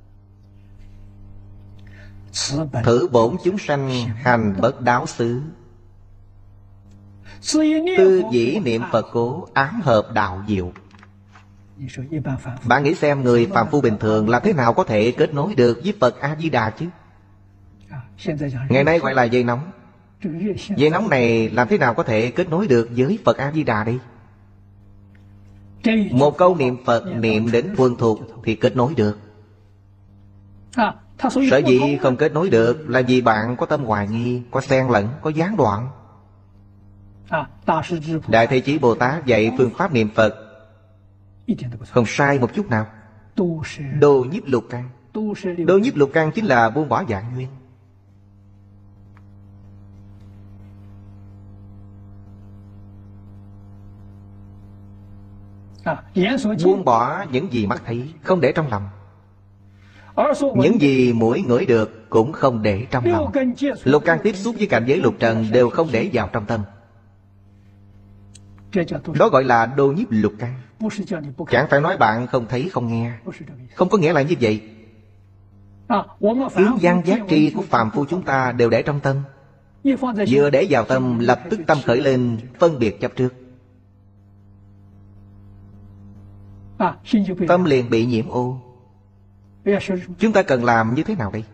Thử bổn chúng sanh hành bất đáo xứ, tư dĩ niệm Phật cố ám hợp đạo diệu. Bạn nghĩ xem người phàm phu bình thường làm thế nào có thể kết nối được với Phật A-di-đà chứ? Ngày nay gọi là dây nóng. Dây nóng này làm thế nào có thể kết nối được với Phật A-di-đà đi? Một câu niệm Phật niệm đến thuần thục thì kết nối được. Sở dĩ không kết nối được là vì bạn có tâm hoài nghi, có xen lẫn, có gián đoạn. Đại Thế Chí Bồ Tát dạy phương pháp niệm Phật không sai một chút nào. Đồ nhiếp lục căn. Đồ nhiếp lục căn chính là buông bỏ vạn duyên. Buông bỏ những gì mắt thấy, không để trong lòng. Những gì mũi ngửi được cũng không để trong lòng. Lục căn tiếp xúc với cảnh giới lục trần đều không để vào trong tâm. Đó gọi là đồ nhiếp lục căn. Chẳng phải nói bạn không thấy không nghe. Không có nghĩa là như vậy. Tướng văn giác tri của phàm phu chúng ta đều để trong tâm. Vừa để vào tâm, lập tức tâm khởi lên phân biệt chấp trước. Tâm liền bị nhiễm ô. Chúng ta cần làm như thế nào đây?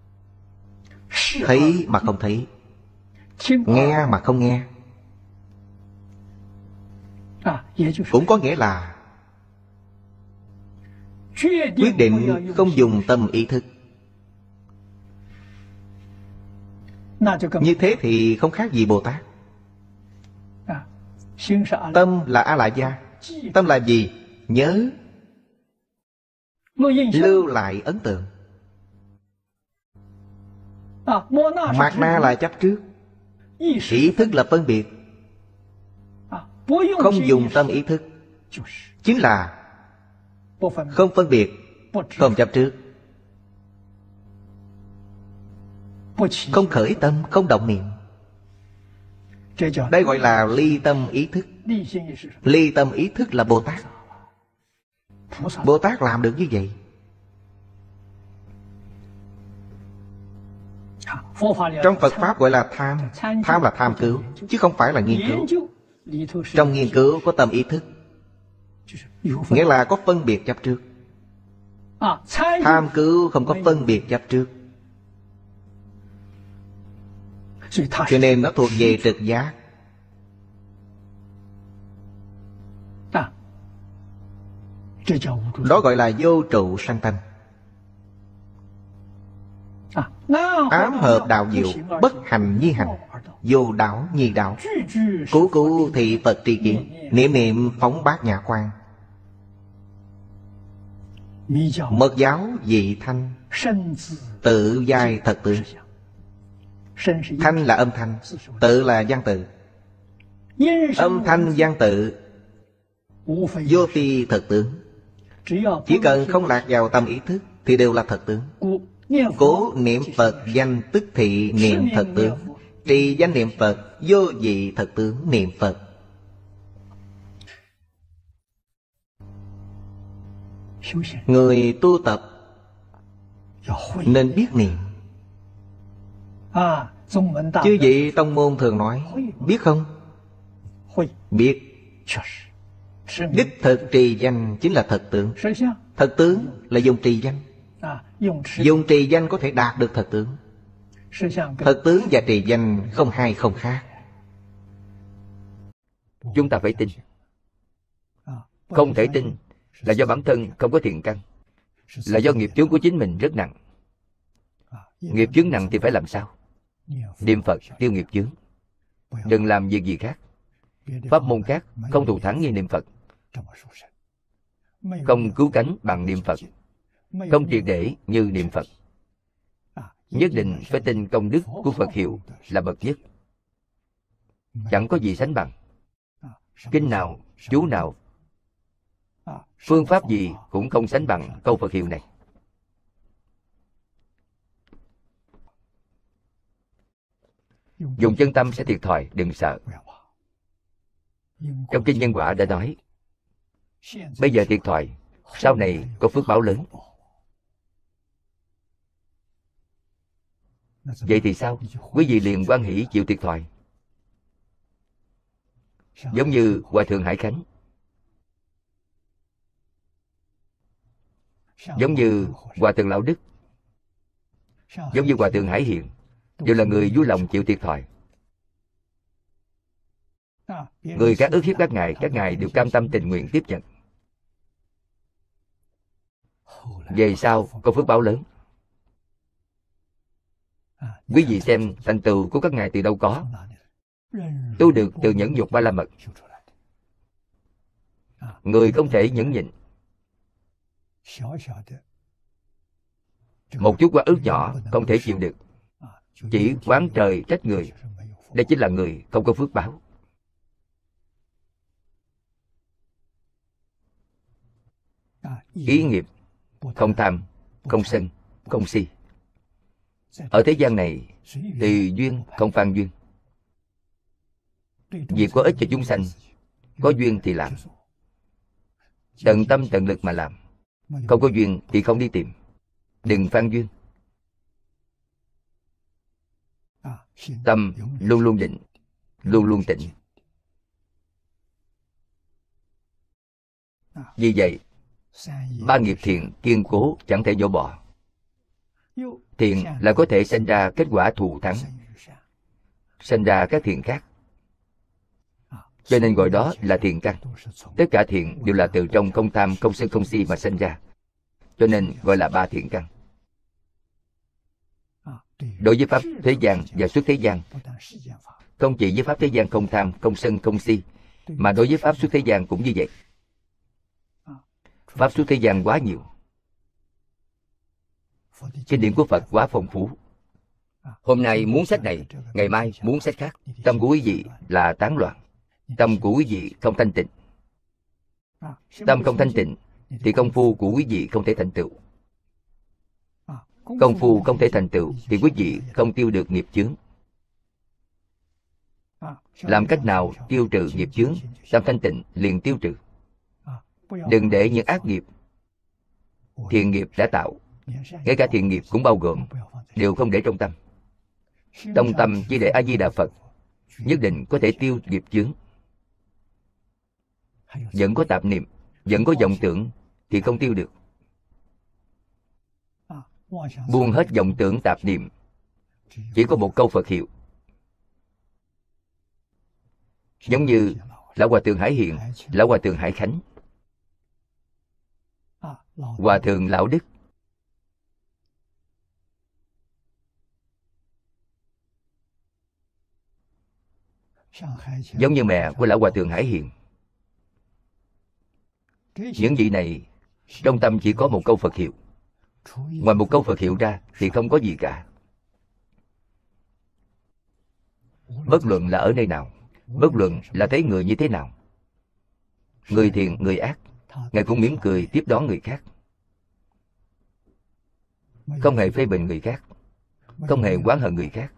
Thấy mà không thấy, nghe mà không nghe. Cũng có nghĩa là quyết định không dùng tâm ý thức. Như thế thì không khác gì Bồ Tát. Tâm là A Lại Gia. Tâm là gì? Nhớ, lưu lại ấn tượng. Mạt na là chấp trước, ý thức là phân biệt. Không dùng tâm ý thức chính là không phân biệt, không chấp trước, không khởi tâm, không động niệm. Đây gọi là ly tâm ý thức. Ly tâm ý thức là Bồ Tát. Bồ Tát làm được như vậy. Trong Phật Pháp gọi là tham. Tham là tham cứu, chứ không phải là nghiên cứu. Trong nghiên cứu có tâm ý thức, nghĩa là có phân biệt chấp trước. Tham cứu không có phân biệt chấp trước, cho nên nó thuộc về trực giác. Đó gọi là vô trụ sanh tâm. Ám hợp đạo diệu, bất hành nhi hành, vô đảo nhi đạo. Cú cú thị Phật tri kiến, niệm niệm phóng bát nhã quan. Mật giáo dị thanh, tự giai thật tướng. Thanh là âm thanh, tự là văn tự. Âm thanh văn tự vô phi thật tướng. Chỉ cần không lạc vào tâm ý thức thì đều là thật tướng. Cố niệm Phật danh tức thị niệm thật tướng. Trì danh niệm Phật vô dị thật tướng niệm Phật. Người tu tập nên biết niệm. Chứ vậy tông môn thường nói biết không? Biết. Đích thực trì danh chính là thật tướng. Thật tướng là dùng trì danh. Dùng trì danh có thể đạt được thật tướng. Thật tướng và trì danh không hai không khác. Chúng ta phải tin. Không thể tin là do bản thân không có thiện căn, là do nghiệp chướng của chính mình rất nặng. Nghiệp chướng nặng thì phải làm sao? Niệm Phật tiêu nghiệp chướng. Đừng làm việc gì khác. Pháp môn khác không thù thắng như niệm Phật. Không cứu cánh bằng niệm Phật. Không triệt để như niệm Phật. Nhất định phải tin công đức của Phật hiệu là bậc nhất. Chẳng có gì sánh bằng. Kinh nào, chú nào, phương pháp gì cũng không sánh bằng câu Phật hiệu này. Dùng chân tâm sẽ thiệt thòi, đừng sợ. Trong kinh Nhân Quả đã nói, bây giờ thiệt thòi, sau này có phước báo lớn. Vậy thì sao? Quý vị liền hoan hỷ chịu thiệt thòi. Giống như Hòa Thượng Hải Khánh, giống như Hòa Thượng Lão Đức, giống như Hòa Thượng Hải Hiền, đều là người vui lòng chịu thiệt thòi. Người khác ức hiếp các ngài, các ngài đều cam tâm tình nguyện tiếp nhận. về sau có phước báo lớn. Quý vị xem thành tựu của các ngài từ đâu có? Tu được từ nhẫn nhục ba la mật. Người không thể nhẫn nhịn một chút quá ức nhỏ, không thể chịu được, chỉ oán trời trách người, đây chính là người không có phước báo. Ý nghiệp không tham, không sân, không si. Ở thế gian này tùy duyên không phan duyên. Việc có ích cho chúng sanh, có duyên thì làm, tận tâm tận lực mà làm. Không có duyên thì không đi tìm. Đừng phan duyên. Tâm luôn luôn định, luôn luôn tịnh. Vì vậy, ba nghiệp thiện kiên cố chẳng thể dỗ bỏ. Thiện là có thể sinh ra kết quả thù thắng, sinh ra các thiện khác. Cho nên gọi đó là thiện căn. Tất cả thiện đều là từ trong không tham, không sân, không si mà sinh ra. Cho nên gọi là ba thiện căn. Đối với pháp thế gian và xuất thế gian, không chỉ với pháp thế gian không tham, không sân, không si, mà đối với pháp xuất thế gian cũng như vậy. Pháp xuất thế gian quá nhiều, kinh điển của Phật quá phong phú. Hôm nay muốn sách này, ngày mai muốn sách khác. Tâm của quý vị là tán loạn. Tâm của quý vị không thanh tịnh. Tâm không thanh tịnh thì công phu của quý vị không thể thành tựu. Công phu không thể thành tựu thì quý vị không tiêu được nghiệp chướng. Làm cách nào tiêu trừ nghiệp chướng? Tâm thanh tịnh liền tiêu trừ. Đừng để những ác nghiệp, thiện nghiệp đã tạo, ngay cả thiện nghiệp cũng bao gồm, đều không để trong tâm. Trong tâm chỉ để A Di Đà Phật, nhất định có thể tiêu nghiệp chướng. Vẫn có tạp niệm, vẫn có vọng tưởng thì không tiêu được. Buông hết vọng tưởng tạp niệm, chỉ có một câu Phật hiệu. Giống như Lão Hòa Thượng Hải Hiện, Lão Hòa Thượng Hải Khánh, Hòa Thượng Lão Đức, giống như mẹ của Lão Hòa Thượng Hải Hiện. Những vị này trong tâm chỉ có một câu Phật hiệu. Ngoài một câu Phật hiệu ra thì không có gì cả. Bất luận là ở nơi nào, bất luận là thấy người như thế nào, người thiện, người ác, Ngài cũng mỉm cười tiếp đón người khác, không hề phê bình người khác, không hề oán hận người khác.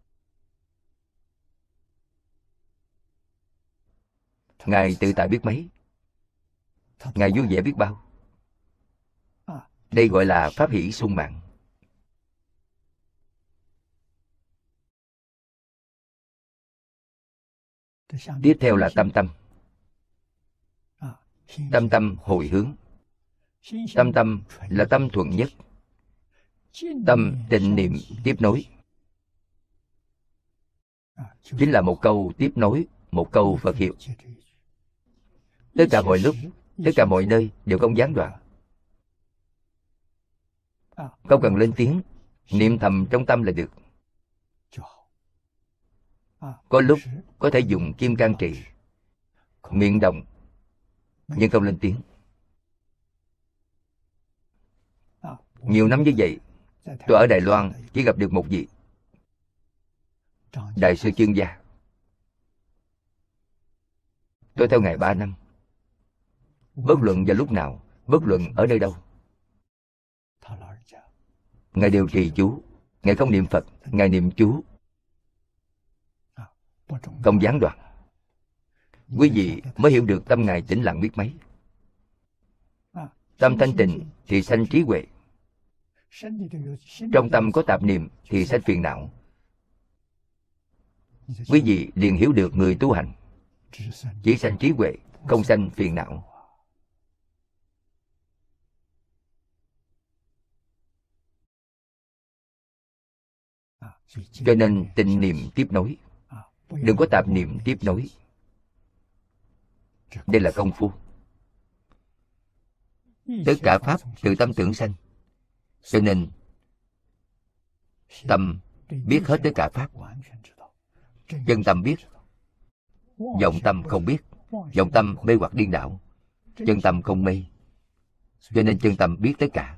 Ngài tự tại biết mấy, Ngài vui vẻ biết bao. Đây gọi là pháp hỷ sung mãn. Tiếp theo là tâm tâm. Tâm tâm hồi hướng. Tâm tâm là tâm thuần nhất. Tâm tịnh niệm tiếp nối. Chính là một câu tiếp nối, một câu Phật hiệu. Tất cả mọi lúc, tất cả mọi nơi đều không gián đoạn. Không cần lên tiếng, niệm thầm trong tâm là được. Có lúc có thể dùng kim cang trì, miệng động, nhưng không lên tiếng. Nhiều năm như vậy, tôi ở Đài Loan chỉ gặp được một vị Đại sư Chương Gia. Tôi theo Ngài ba năm. Bất luận vào lúc nào, bất luận ở nơi đâu, Ngài đều trì chú. Ngài không niệm Phật, Ngài niệm chú, không gián đoạn. Quý vị mới hiểu được tâm Ngài tĩnh lặng biết mấy. Tâm thanh tịnh thì sanh trí huệ. Trong tâm có tạp niệm thì sanh phiền não. Quý vị liền hiểu được người tu hành chỉ sanh trí huệ, không sanh phiền não. Cho nên tịnh niệm tiếp nối, đừng có tạp niệm tiếp nối. Đây là công phu. Tất cả pháp từ tâm tưởng sanh. Cho nên tâm biết hết tất cả pháp. Chân tâm biết, vọng tâm không biết. Vọng tâm mê hoặc điên đảo, chân tâm không mê. Cho nên chân tâm biết tất cả.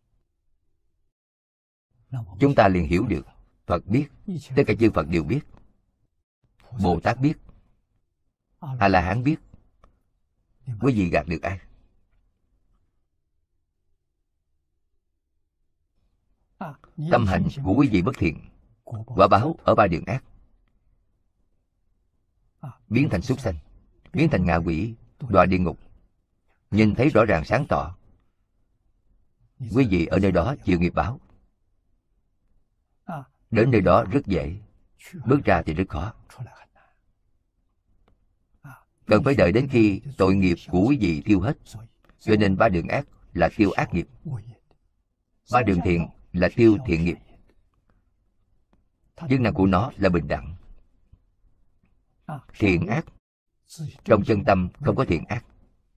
Chúng ta liền hiểu được Phật biết, tất cả chư Phật đều biết. Bồ Tát biết, A-la-hán biết. Quý vị gạt được ai? Tâm hành của quý vị bất thiện, quả báo ở ba đường ác, biến thành súc sanh, biến thành ngạ quỷ, đọa địa ngục. Nhìn thấy rõ ràng sáng tỏ. Quý vị ở nơi đó chịu nghiệp báo. Đến nơi đó rất dễ, bước ra thì rất khó. Cần phải đợi đến khi tội nghiệp của quý vị tiêu hết. Cho nên ba đường ác là tiêu ác nghiệp, ba đường thiện là tiêu thiện nghiệp. Chức năng của nó là bình đẳng. Thiện ác, trong chân tâm không có thiện ác.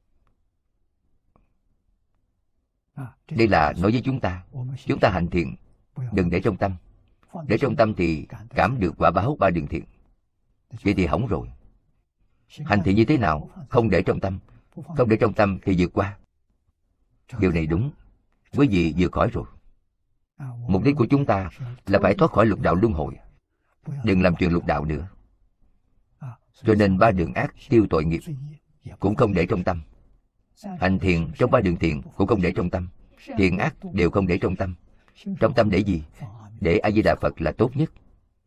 Đây là nói với chúng ta, chúng ta hành thiện đừng để trong tâm. Để trong tâm thì cảm được quả báo ba đường thiện. Vậy thì hỏng rồi. Hành thiện như thế nào? Không để trong tâm. Không để trong tâm thì vượt qua. Điều này đúng. Quý vị vượt khỏi rồi. Mục đích của chúng ta là phải thoát khỏi lục đạo luân hồi. Đừng làm chuyện lục đạo nữa. Cho nên ba đường ác tiêu tội nghiệp cũng không để trong tâm. Hành thiện trong ba đường thiện cũng không để trong tâm. Thiện ác đều không để trong tâm. Trong tâm để gì? Để A Di Đà Phật là tốt nhất.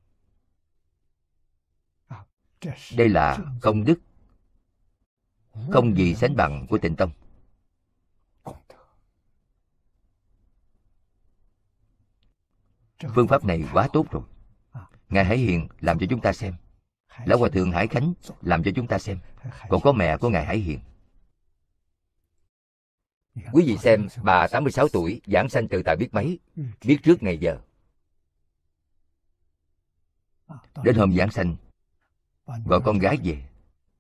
Đây là công đức không gì sánh bằng của Tịnh Tông. Phương pháp này quá tốt rồi. Ngài Hải Hiền làm cho chúng ta xem. Lão Hòa Thượng Hải Khánh làm cho chúng ta xem. Còn có mẹ của Ngài Hải Hiền. Quý vị xem, bà tám mươi sáu tuổi, giảng sanh tự tại biết mấy, biết trước ngày giờ. Đến hôm giảng sanh, gọi con gái về,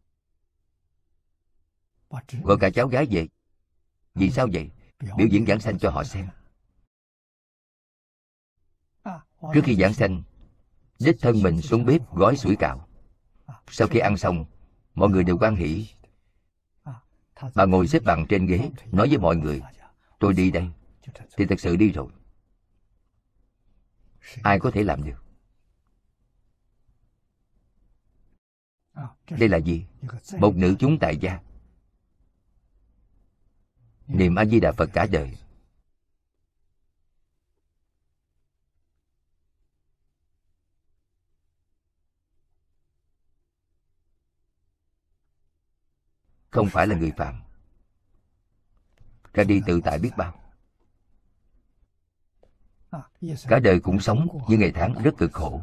gọi cả cháu gái về. Vì sao vậy? Biểu diễn giảng sanh cho họ xem. Trước khi giảng sanh, đích thân mình xuống bếp gói sủi cảo. Sau khi ăn xong, mọi người đều hoan hỉ. Bà ngồi xếp bằng trên ghế, nói với mọi người, tôi đi đây. Thì thật sự đi rồi. Ai có thể làm được? Đây là gì? Một nữ chúng tại gia niệm A Di Đà Phật cả đời. Không phải là người phạm. Ra đi tự tại biết bao. Cả đời cũng sống như ngày tháng rất cực khổ.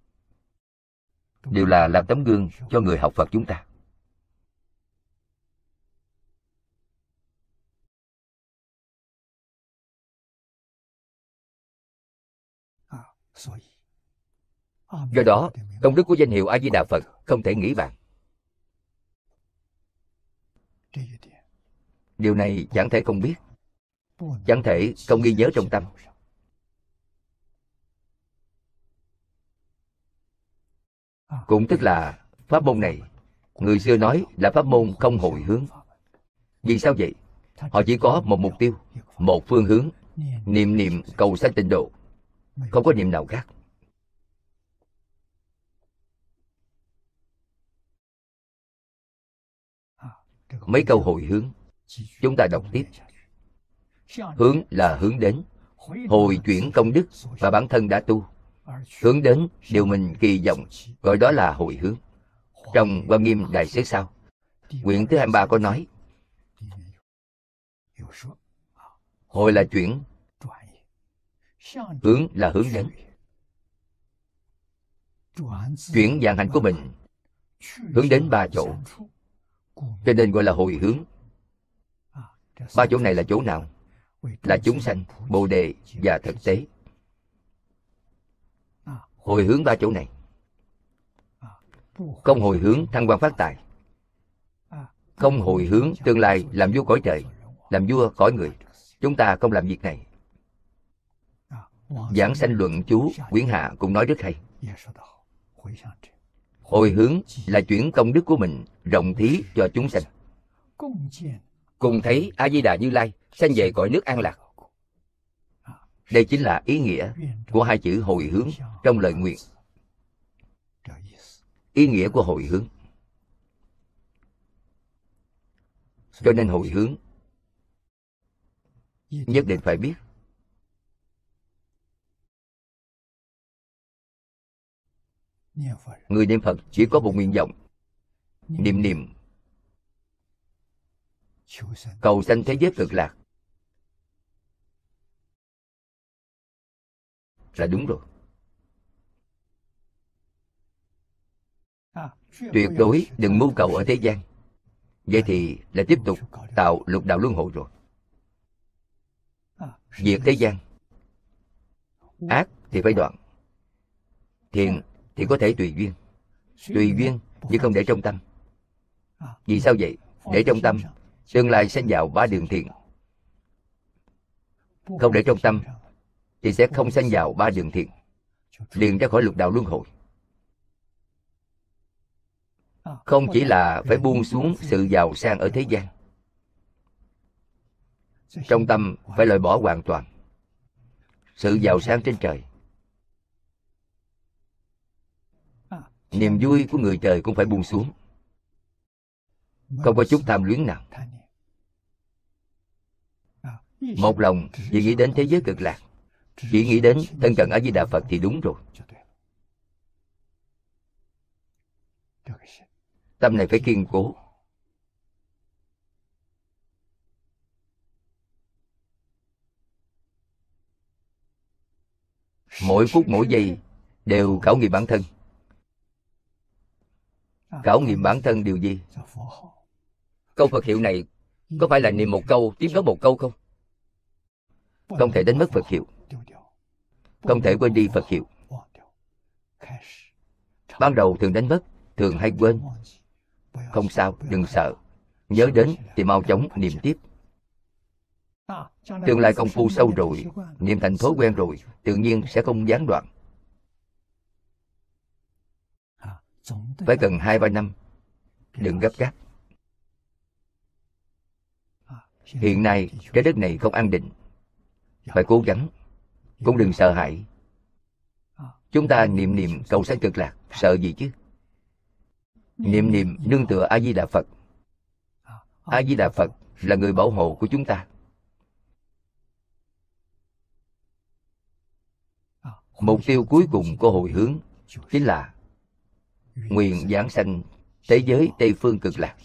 Đều là làm tấm gương cho người học Phật chúng ta. Do đó, công đức của danh hiệu A Di Đà Phật không thể nghĩ bàn. Điều này chẳng thể không biết, chẳng thể không ghi nhớ trong tâm. Cũng tức là pháp môn này, người xưa nói là pháp môn không hồi hướng. Vì sao vậy? Họ chỉ có một mục tiêu, một phương hướng, niệm niệm cầu sanh tịnh độ, không có niệm nào khác. Mấy câu hồi hướng chúng ta đọc tiếp. Hướng là hướng đến, hồi chuyển công đức và bản thân đã tu. Hướng đến điều mình kỳ vọng, gọi đó là hồi hướng. Trong Quan Nghiêm Đại Xứ Sao, quyển thứ hai mươi ba có nói, hồi là chuyển, hướng là hướng đến. Chuyển dạng hành của mình hướng đến ba chỗ, cho nên gọi là hồi hướng. Ba chỗ này là chỗ nào? Là chúng sanh, Bồ Đề và thực tế. Hồi hướng ba chỗ này. Không hồi hướng thăng quan phát tài, không hồi hướng tương lai làm vua cõi trời, làm vua cõi người. Chúng ta không làm việc này. Giảng sanh luận chú quyển hạ cũng nói rất hay. Hồi hướng là chuyển công đức của mình rộng thí cho chúng sanh, cùng thấy A Di Đà Như Lai sanh về cõi nước an lạc. Đây chính là ý nghĩa của hai chữ hồi hướng trong lời nguyện. Ý nghĩa của hồi hướng. Cho nên hồi hướng nhất định phải biết. Người niệm Phật chỉ có một nguyện vọng, niệm niệm cầu sanh thế giới cực lạc là đúng rồi. Tuyệt đối đừng mưu cầu ở thế gian. Vậy thì là tiếp tục tạo lục đạo luân hồi rồi. Diệt thế gian. Ác thì phải đoạn, thiện thì có thể tùy duyên. Tùy duyên nhưng không để trong tâm. Vì sao vậy? Để trong tâm tương lai sẽ vào ba đường thiện. Không để trong tâm thì sẽ không sanh vào ba đường thiện, liền ra khỏi lục đạo luân hồi. Không chỉ là phải buông xuống sự giàu sang ở thế gian, trong tâm phải loại bỏ hoàn toàn sự giàu sang trên trời. Niềm vui của người trời cũng phải buông xuống, không có chút tham luyến nào. Một lòng chỉ nghĩ đến thế giới cực lạc, chỉ nghĩ đến thân cận A Di Đà Phật thì đúng rồi. Tâm này phải kiên cố. Mỗi phút mỗi giây đều khảo nghiệm bản thân. Khảo nghiệm bản thân điều gì? Câu Phật hiệu này có phải là niệm một câu tiếp đó một câu không? Không thể đánh mất Phật hiệu, không thể quên đi Phật hiệu. Ban đầu thường đánh mất, thường hay quên. Không sao, đừng sợ. Nhớ đến thì mau chóng niệm tiếp. Tương lai công phu sâu rồi, niệm thành thói quen rồi, tự nhiên sẽ không gián đoạn. Phải cần hai ba năm, đừng gấp gáp. Hiện nay trái đất này không an định, phải cố gắng, cũng đừng sợ hãi. Chúng ta niệm niệm cầu sanh cực lạc, sợ gì chứ? Niệm niệm nương tựa A Di Đà Phật. A Di Đà Phật là người bảo hộ của chúng ta. Mục tiêu cuối cùng của hồi hướng chính là nguyện giảng sanh thế giới Tây Phương Cực Lạc.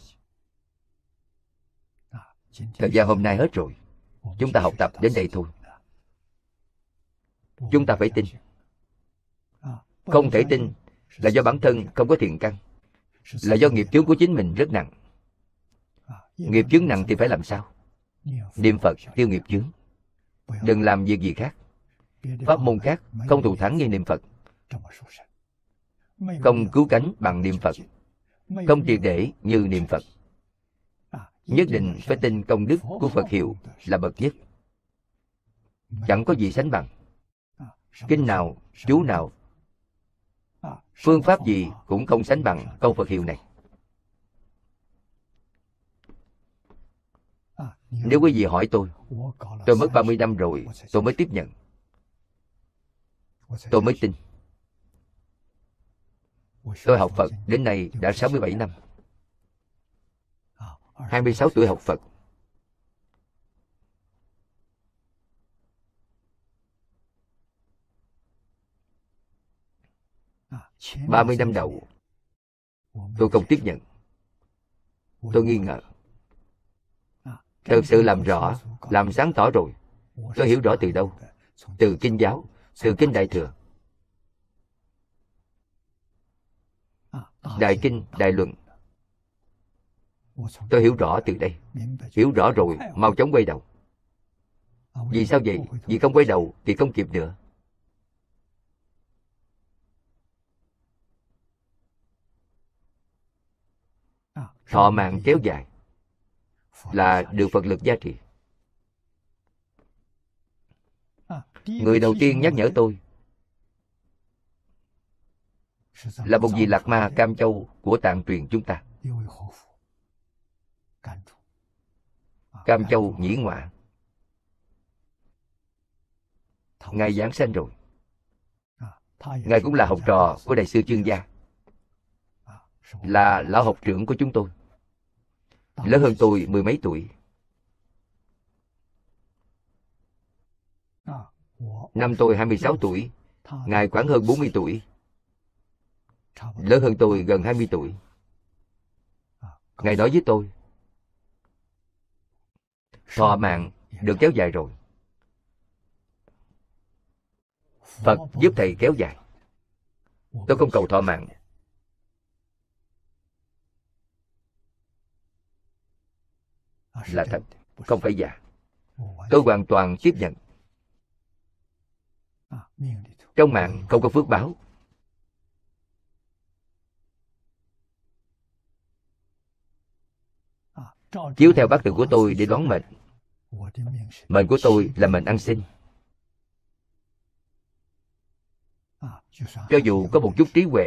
Thời gian hôm nay hết rồi, chúng ta học tập đến đây thôi. Chúng ta phải tin. Không thể tin là do bản thân không có thiện căn, là do nghiệp chướng của chính mình rất nặng. Nghiệp chướng nặng thì phải làm sao? Niệm Phật tiêu nghiệp chướng. Đừng làm việc gì khác. Pháp môn khác không thù thắng như niệm Phật. Không cứu cánh bằng niệm Phật, không triệt để như niệm Phật. Nhất định phải tin công đức của Phật hiệu là bậc nhất, chẳng có gì sánh bằng. Kinh nào, chú nào, phương pháp gì cũng không sánh bằng câu Phật hiệu này. Nếu quý vị hỏi tôi, tôi mất ba mươi năm rồi, tôi mới tiếp nhận, tôi mới tin. Tôi học Phật đến nay đã sáu mươi bảy năm. hai mươi sáu tuổi học Phật. ba mươi năm đầu tôi không tiếp nhận. Tôi nghi ngờ. Thực sự làm rõ, làm sáng tỏ rồi. Tôi hiểu rõ từ đâu? Từ Kinh giáo, từ Kinh Đại Thừa, Đại Kinh, Đại Luận. Tôi hiểu rõ từ đây. Hiểu rõ rồi, mau chóng quay đầu. Vì sao vậy? Vì không quay đầu thì không kịp nữa. Thọ mạng kéo dài là được Phật lực gia trì. Người đầu tiên nhắc nhở tôi là một vị Lạc Ma Cam Châu của Tạng truyền chúng ta. Cam Châu Nhĩ Ngoạ. Ngài giảng sanh rồi. Ngài cũng là học trò của Đại sư Chương Gia, là lão học trưởng của chúng tôi, lớn hơn tôi mười mấy tuổi. Năm tôi hai mươi sáu tuổi, Ngài khoảng hơn bốn mươi tuổi, lớn hơn tôi gần hai mươi tuổi. Ngài nói với tôi, thọ mạng được kéo dài rồi, Phật giúp thầy kéo dài. Tôi không cầu thọ mạng. Là thật, không phải giả. Tôi hoàn toàn tiếp nhận. Trong mạng không có phước báo. Chiếu theo bát tự của tôi để đoán mệnh. Mệnh của tôi là mệnh ăn sinh. Cho dù có một chút trí huệ,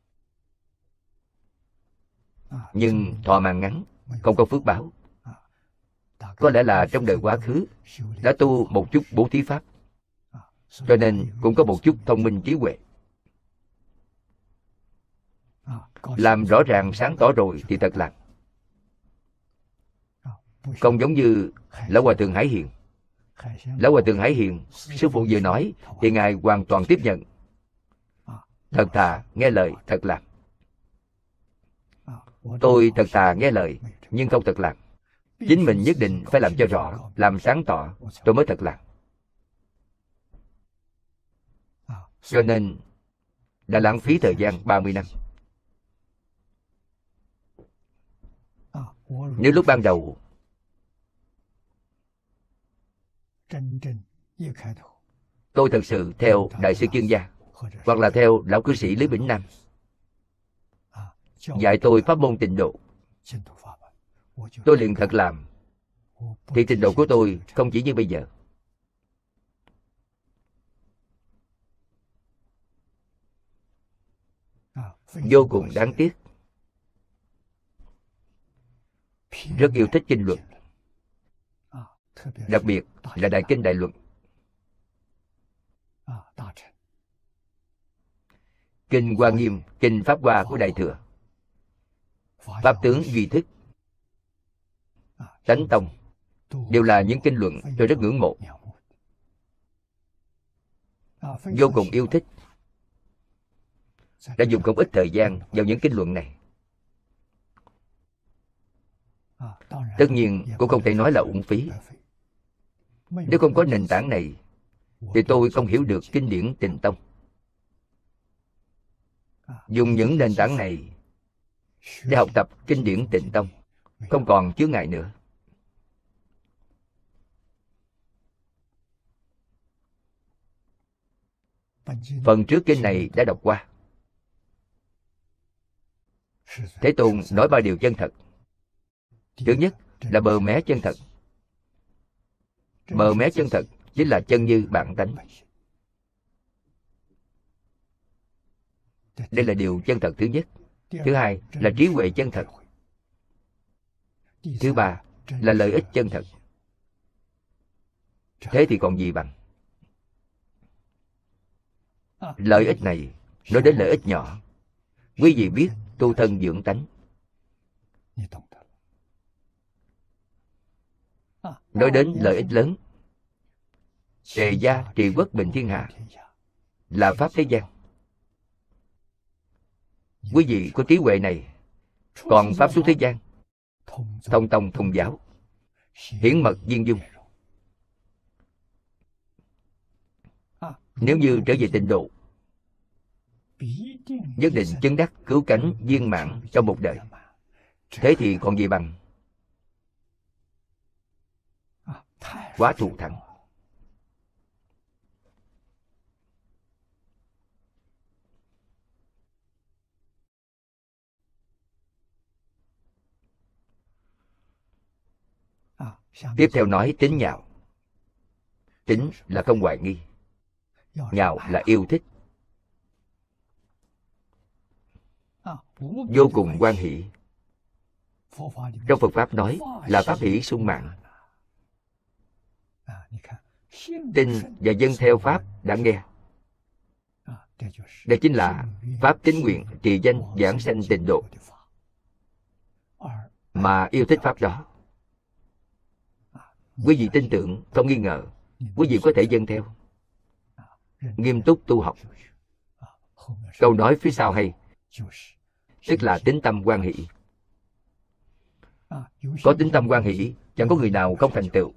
nhưng thọ mạng ngắn, không có phước báo. Có lẽ là trong đời quá khứ đã tu một chút bố thí pháp, cho nên cũng có một chút thông minh trí huệ. Làm rõ ràng sáng tỏ rồi thì thật làm. Không giống như Lão Hòa Thượng Hải Hiền. Lão Hòa Thượng Hải Hiền, sư phụ vừa nói thì Ngài hoàn toàn tiếp nhận. Thật thà nghe lời, thật làm. Tôi thật thà nghe lời, nhưng không thật làm. Chính mình nhất định phải làm cho rõ, làm sáng tỏ, tôi mới thật làm. Cho nên đã lãng phí thời gian ba mươi năm. Nếu lúc ban đầu tôi thật sự theo Đại sư Chương Gia, hoặc là theo lão cư sĩ Lý Bỉnh Nam dạy tôi pháp môn tịnh độ, tôi liền thật làm, thì trình độ của tôi không chỉ như bây giờ. Vô cùng đáng tiếc. Rất yêu thích kinh luận, đặc biệt là Đại Kinh Đại Luận. Kinh Hoa Nghiêm, Kinh Pháp Hoa của Đại Thừa, Pháp Tướng Duy Thức, Tánh Tông, đều là những kinh luận tôi rất ngưỡng mộ, vô cùng yêu thích. Đã dùng không ít thời gian vào những kinh luận này. Tất nhiên cũng không thể nói là uổng phí. Nếu không có nền tảng này thì tôi không hiểu được kinh điển Tịnh Tông. Dùng những nền tảng này để học tập kinh điển Tịnh Tông, không còn chướng ngại nữa. Phần trước kinh này đã đọc qua. Thế Tôn nói ba điều chân thật. Thứ nhất là bờ mé chân thật. Bờ mé chân thật chính là chân như bản tánh. Đây là điều chân thật thứ nhất. Thứ hai là trí huệ chân thật. Thứ ba là lợi ích chân thật. Thế thì còn gì bằng. Lợi ích này, nói đến lợi ích nhỏ, quý vị biết tu thân dưỡng tánh. Nói đến lợi ích lớn, tề gia trị quốc bình thiên hạ, là pháp thế gian. Quý vị có trí huệ này, còn pháp xuất thế gian, thông tông thông giáo, hiển mật viên dung. Nếu như trở về tịnh độ, nhất định chứng đắc cứu cánh viên mãn trong một đời. Thế thì còn gì bằng. Quá thù thắng. Tiếp theo nói tính nhạo. Tính là không hoài nghi, ngạo là yêu thích, vô cùng hoan hỷ. Trong Phật Pháp nói là pháp hỷ sung mãn. Tin và dâng theo Pháp đã nghe. Đây chính là Pháp tín nguyện trì danh giảng sanh tịnh độ, mà yêu thích Pháp đó. Quý vị tin tưởng, không nghi ngờ, quý vị có thể dâng theo, nghiêm túc tu học. Câu nói phía sau hay, tức là tín tâm hoan hỷ. Có tín tâm hoan hỷ, chẳng có người nào không thành tựu.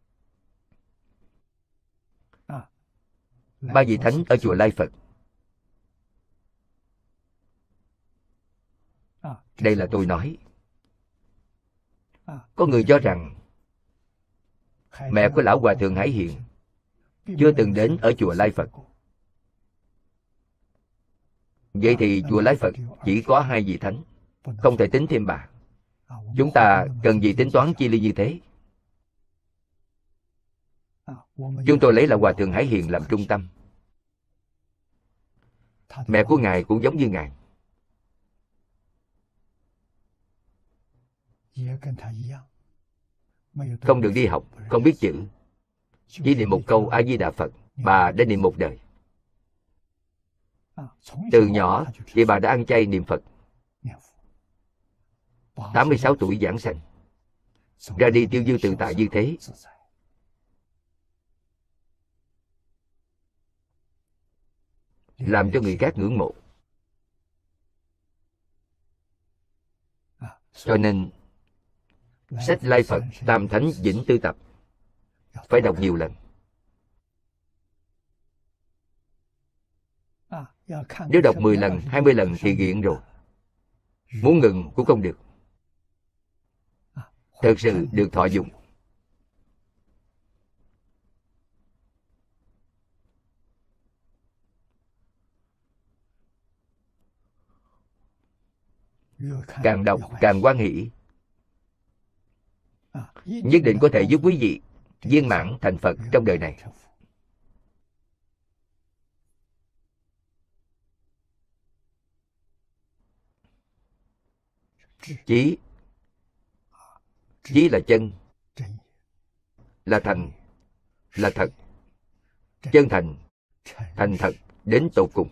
Ba vị thánh ở chùa Lai Phật, đây là tôi nói. Có người cho rằng mẹ của lão hòa thượng Hải Hiền chưa từng đến ở chùa Lai Phật. Vậy thì chùa Lai Phật chỉ có hai vị thánh, không thể tính thêm bà. Chúng ta cần gì tính toán chi ly như thế? Chúng tôi lấy là hòa thượng Hải Hiền làm trung tâm. Mẹ của ngài cũng giống như ngài, không được đi học, không biết chữ, chỉ niệm một câu A Di Đà Phật, bà đã niệm một đời. Từ nhỏ thì bà đã ăn chay niệm Phật. tám mươi sáu tuổi giảng sanh, ra đi tiêu diêu tự tại như thế. Làm cho người khác ngưỡng mộ. Cho nên sách Lai Phật Tam Thánh Vĩnh Tư Tập phải đọc nhiều lần. Nếu đọc mười lần, hai mươi lần thì nghiện rồi. Muốn ngừng cũng không được. Thật sự được thọ dụng. Càng đọc càng hoan hỷ. Nhất định có thể giúp quý vị viên mãn thành Phật trong đời này. Chí, chí là chân, là thành, là thật. Chân thành, thành thật đến tột cùng.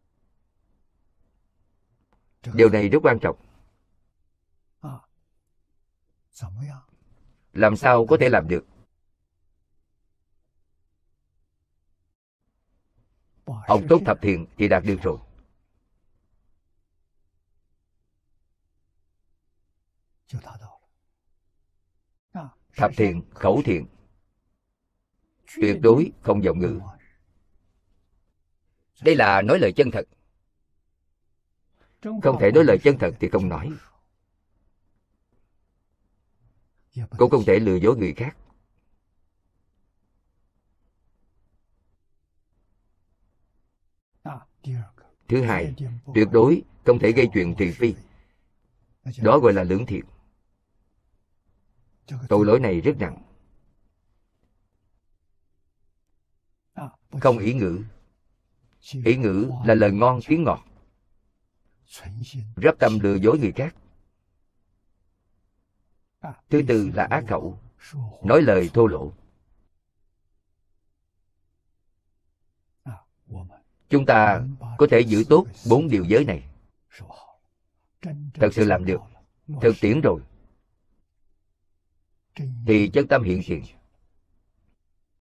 Điều này rất quan trọng. Làm sao có thể làm được? Học tốt thập thiện thì đạt được rồi. Thập thiện, khẩu thiện, tuyệt đối không vọng ngữ. Đây là nói lời chân thật. Không thể nói lời chân thật thì không nói. Cũng không thể lừa dối người khác. Thứ hai, tuyệt đối không thể gây chuyện thị phi. Đó gọi là lưỡng thiện. Tội lỗi này rất nặng. Không ý ngữ. Ý ngữ là lời ngon tiếng ngọt, rắp tâm lừa dối người khác. Thứ tư là ác khẩu, nói lời thô lỗ. Chúng ta có thể giữ tốt bốn điều giới này. Thật sự làm được, thực tiễn rồi, thì chân tâm hiện tiền.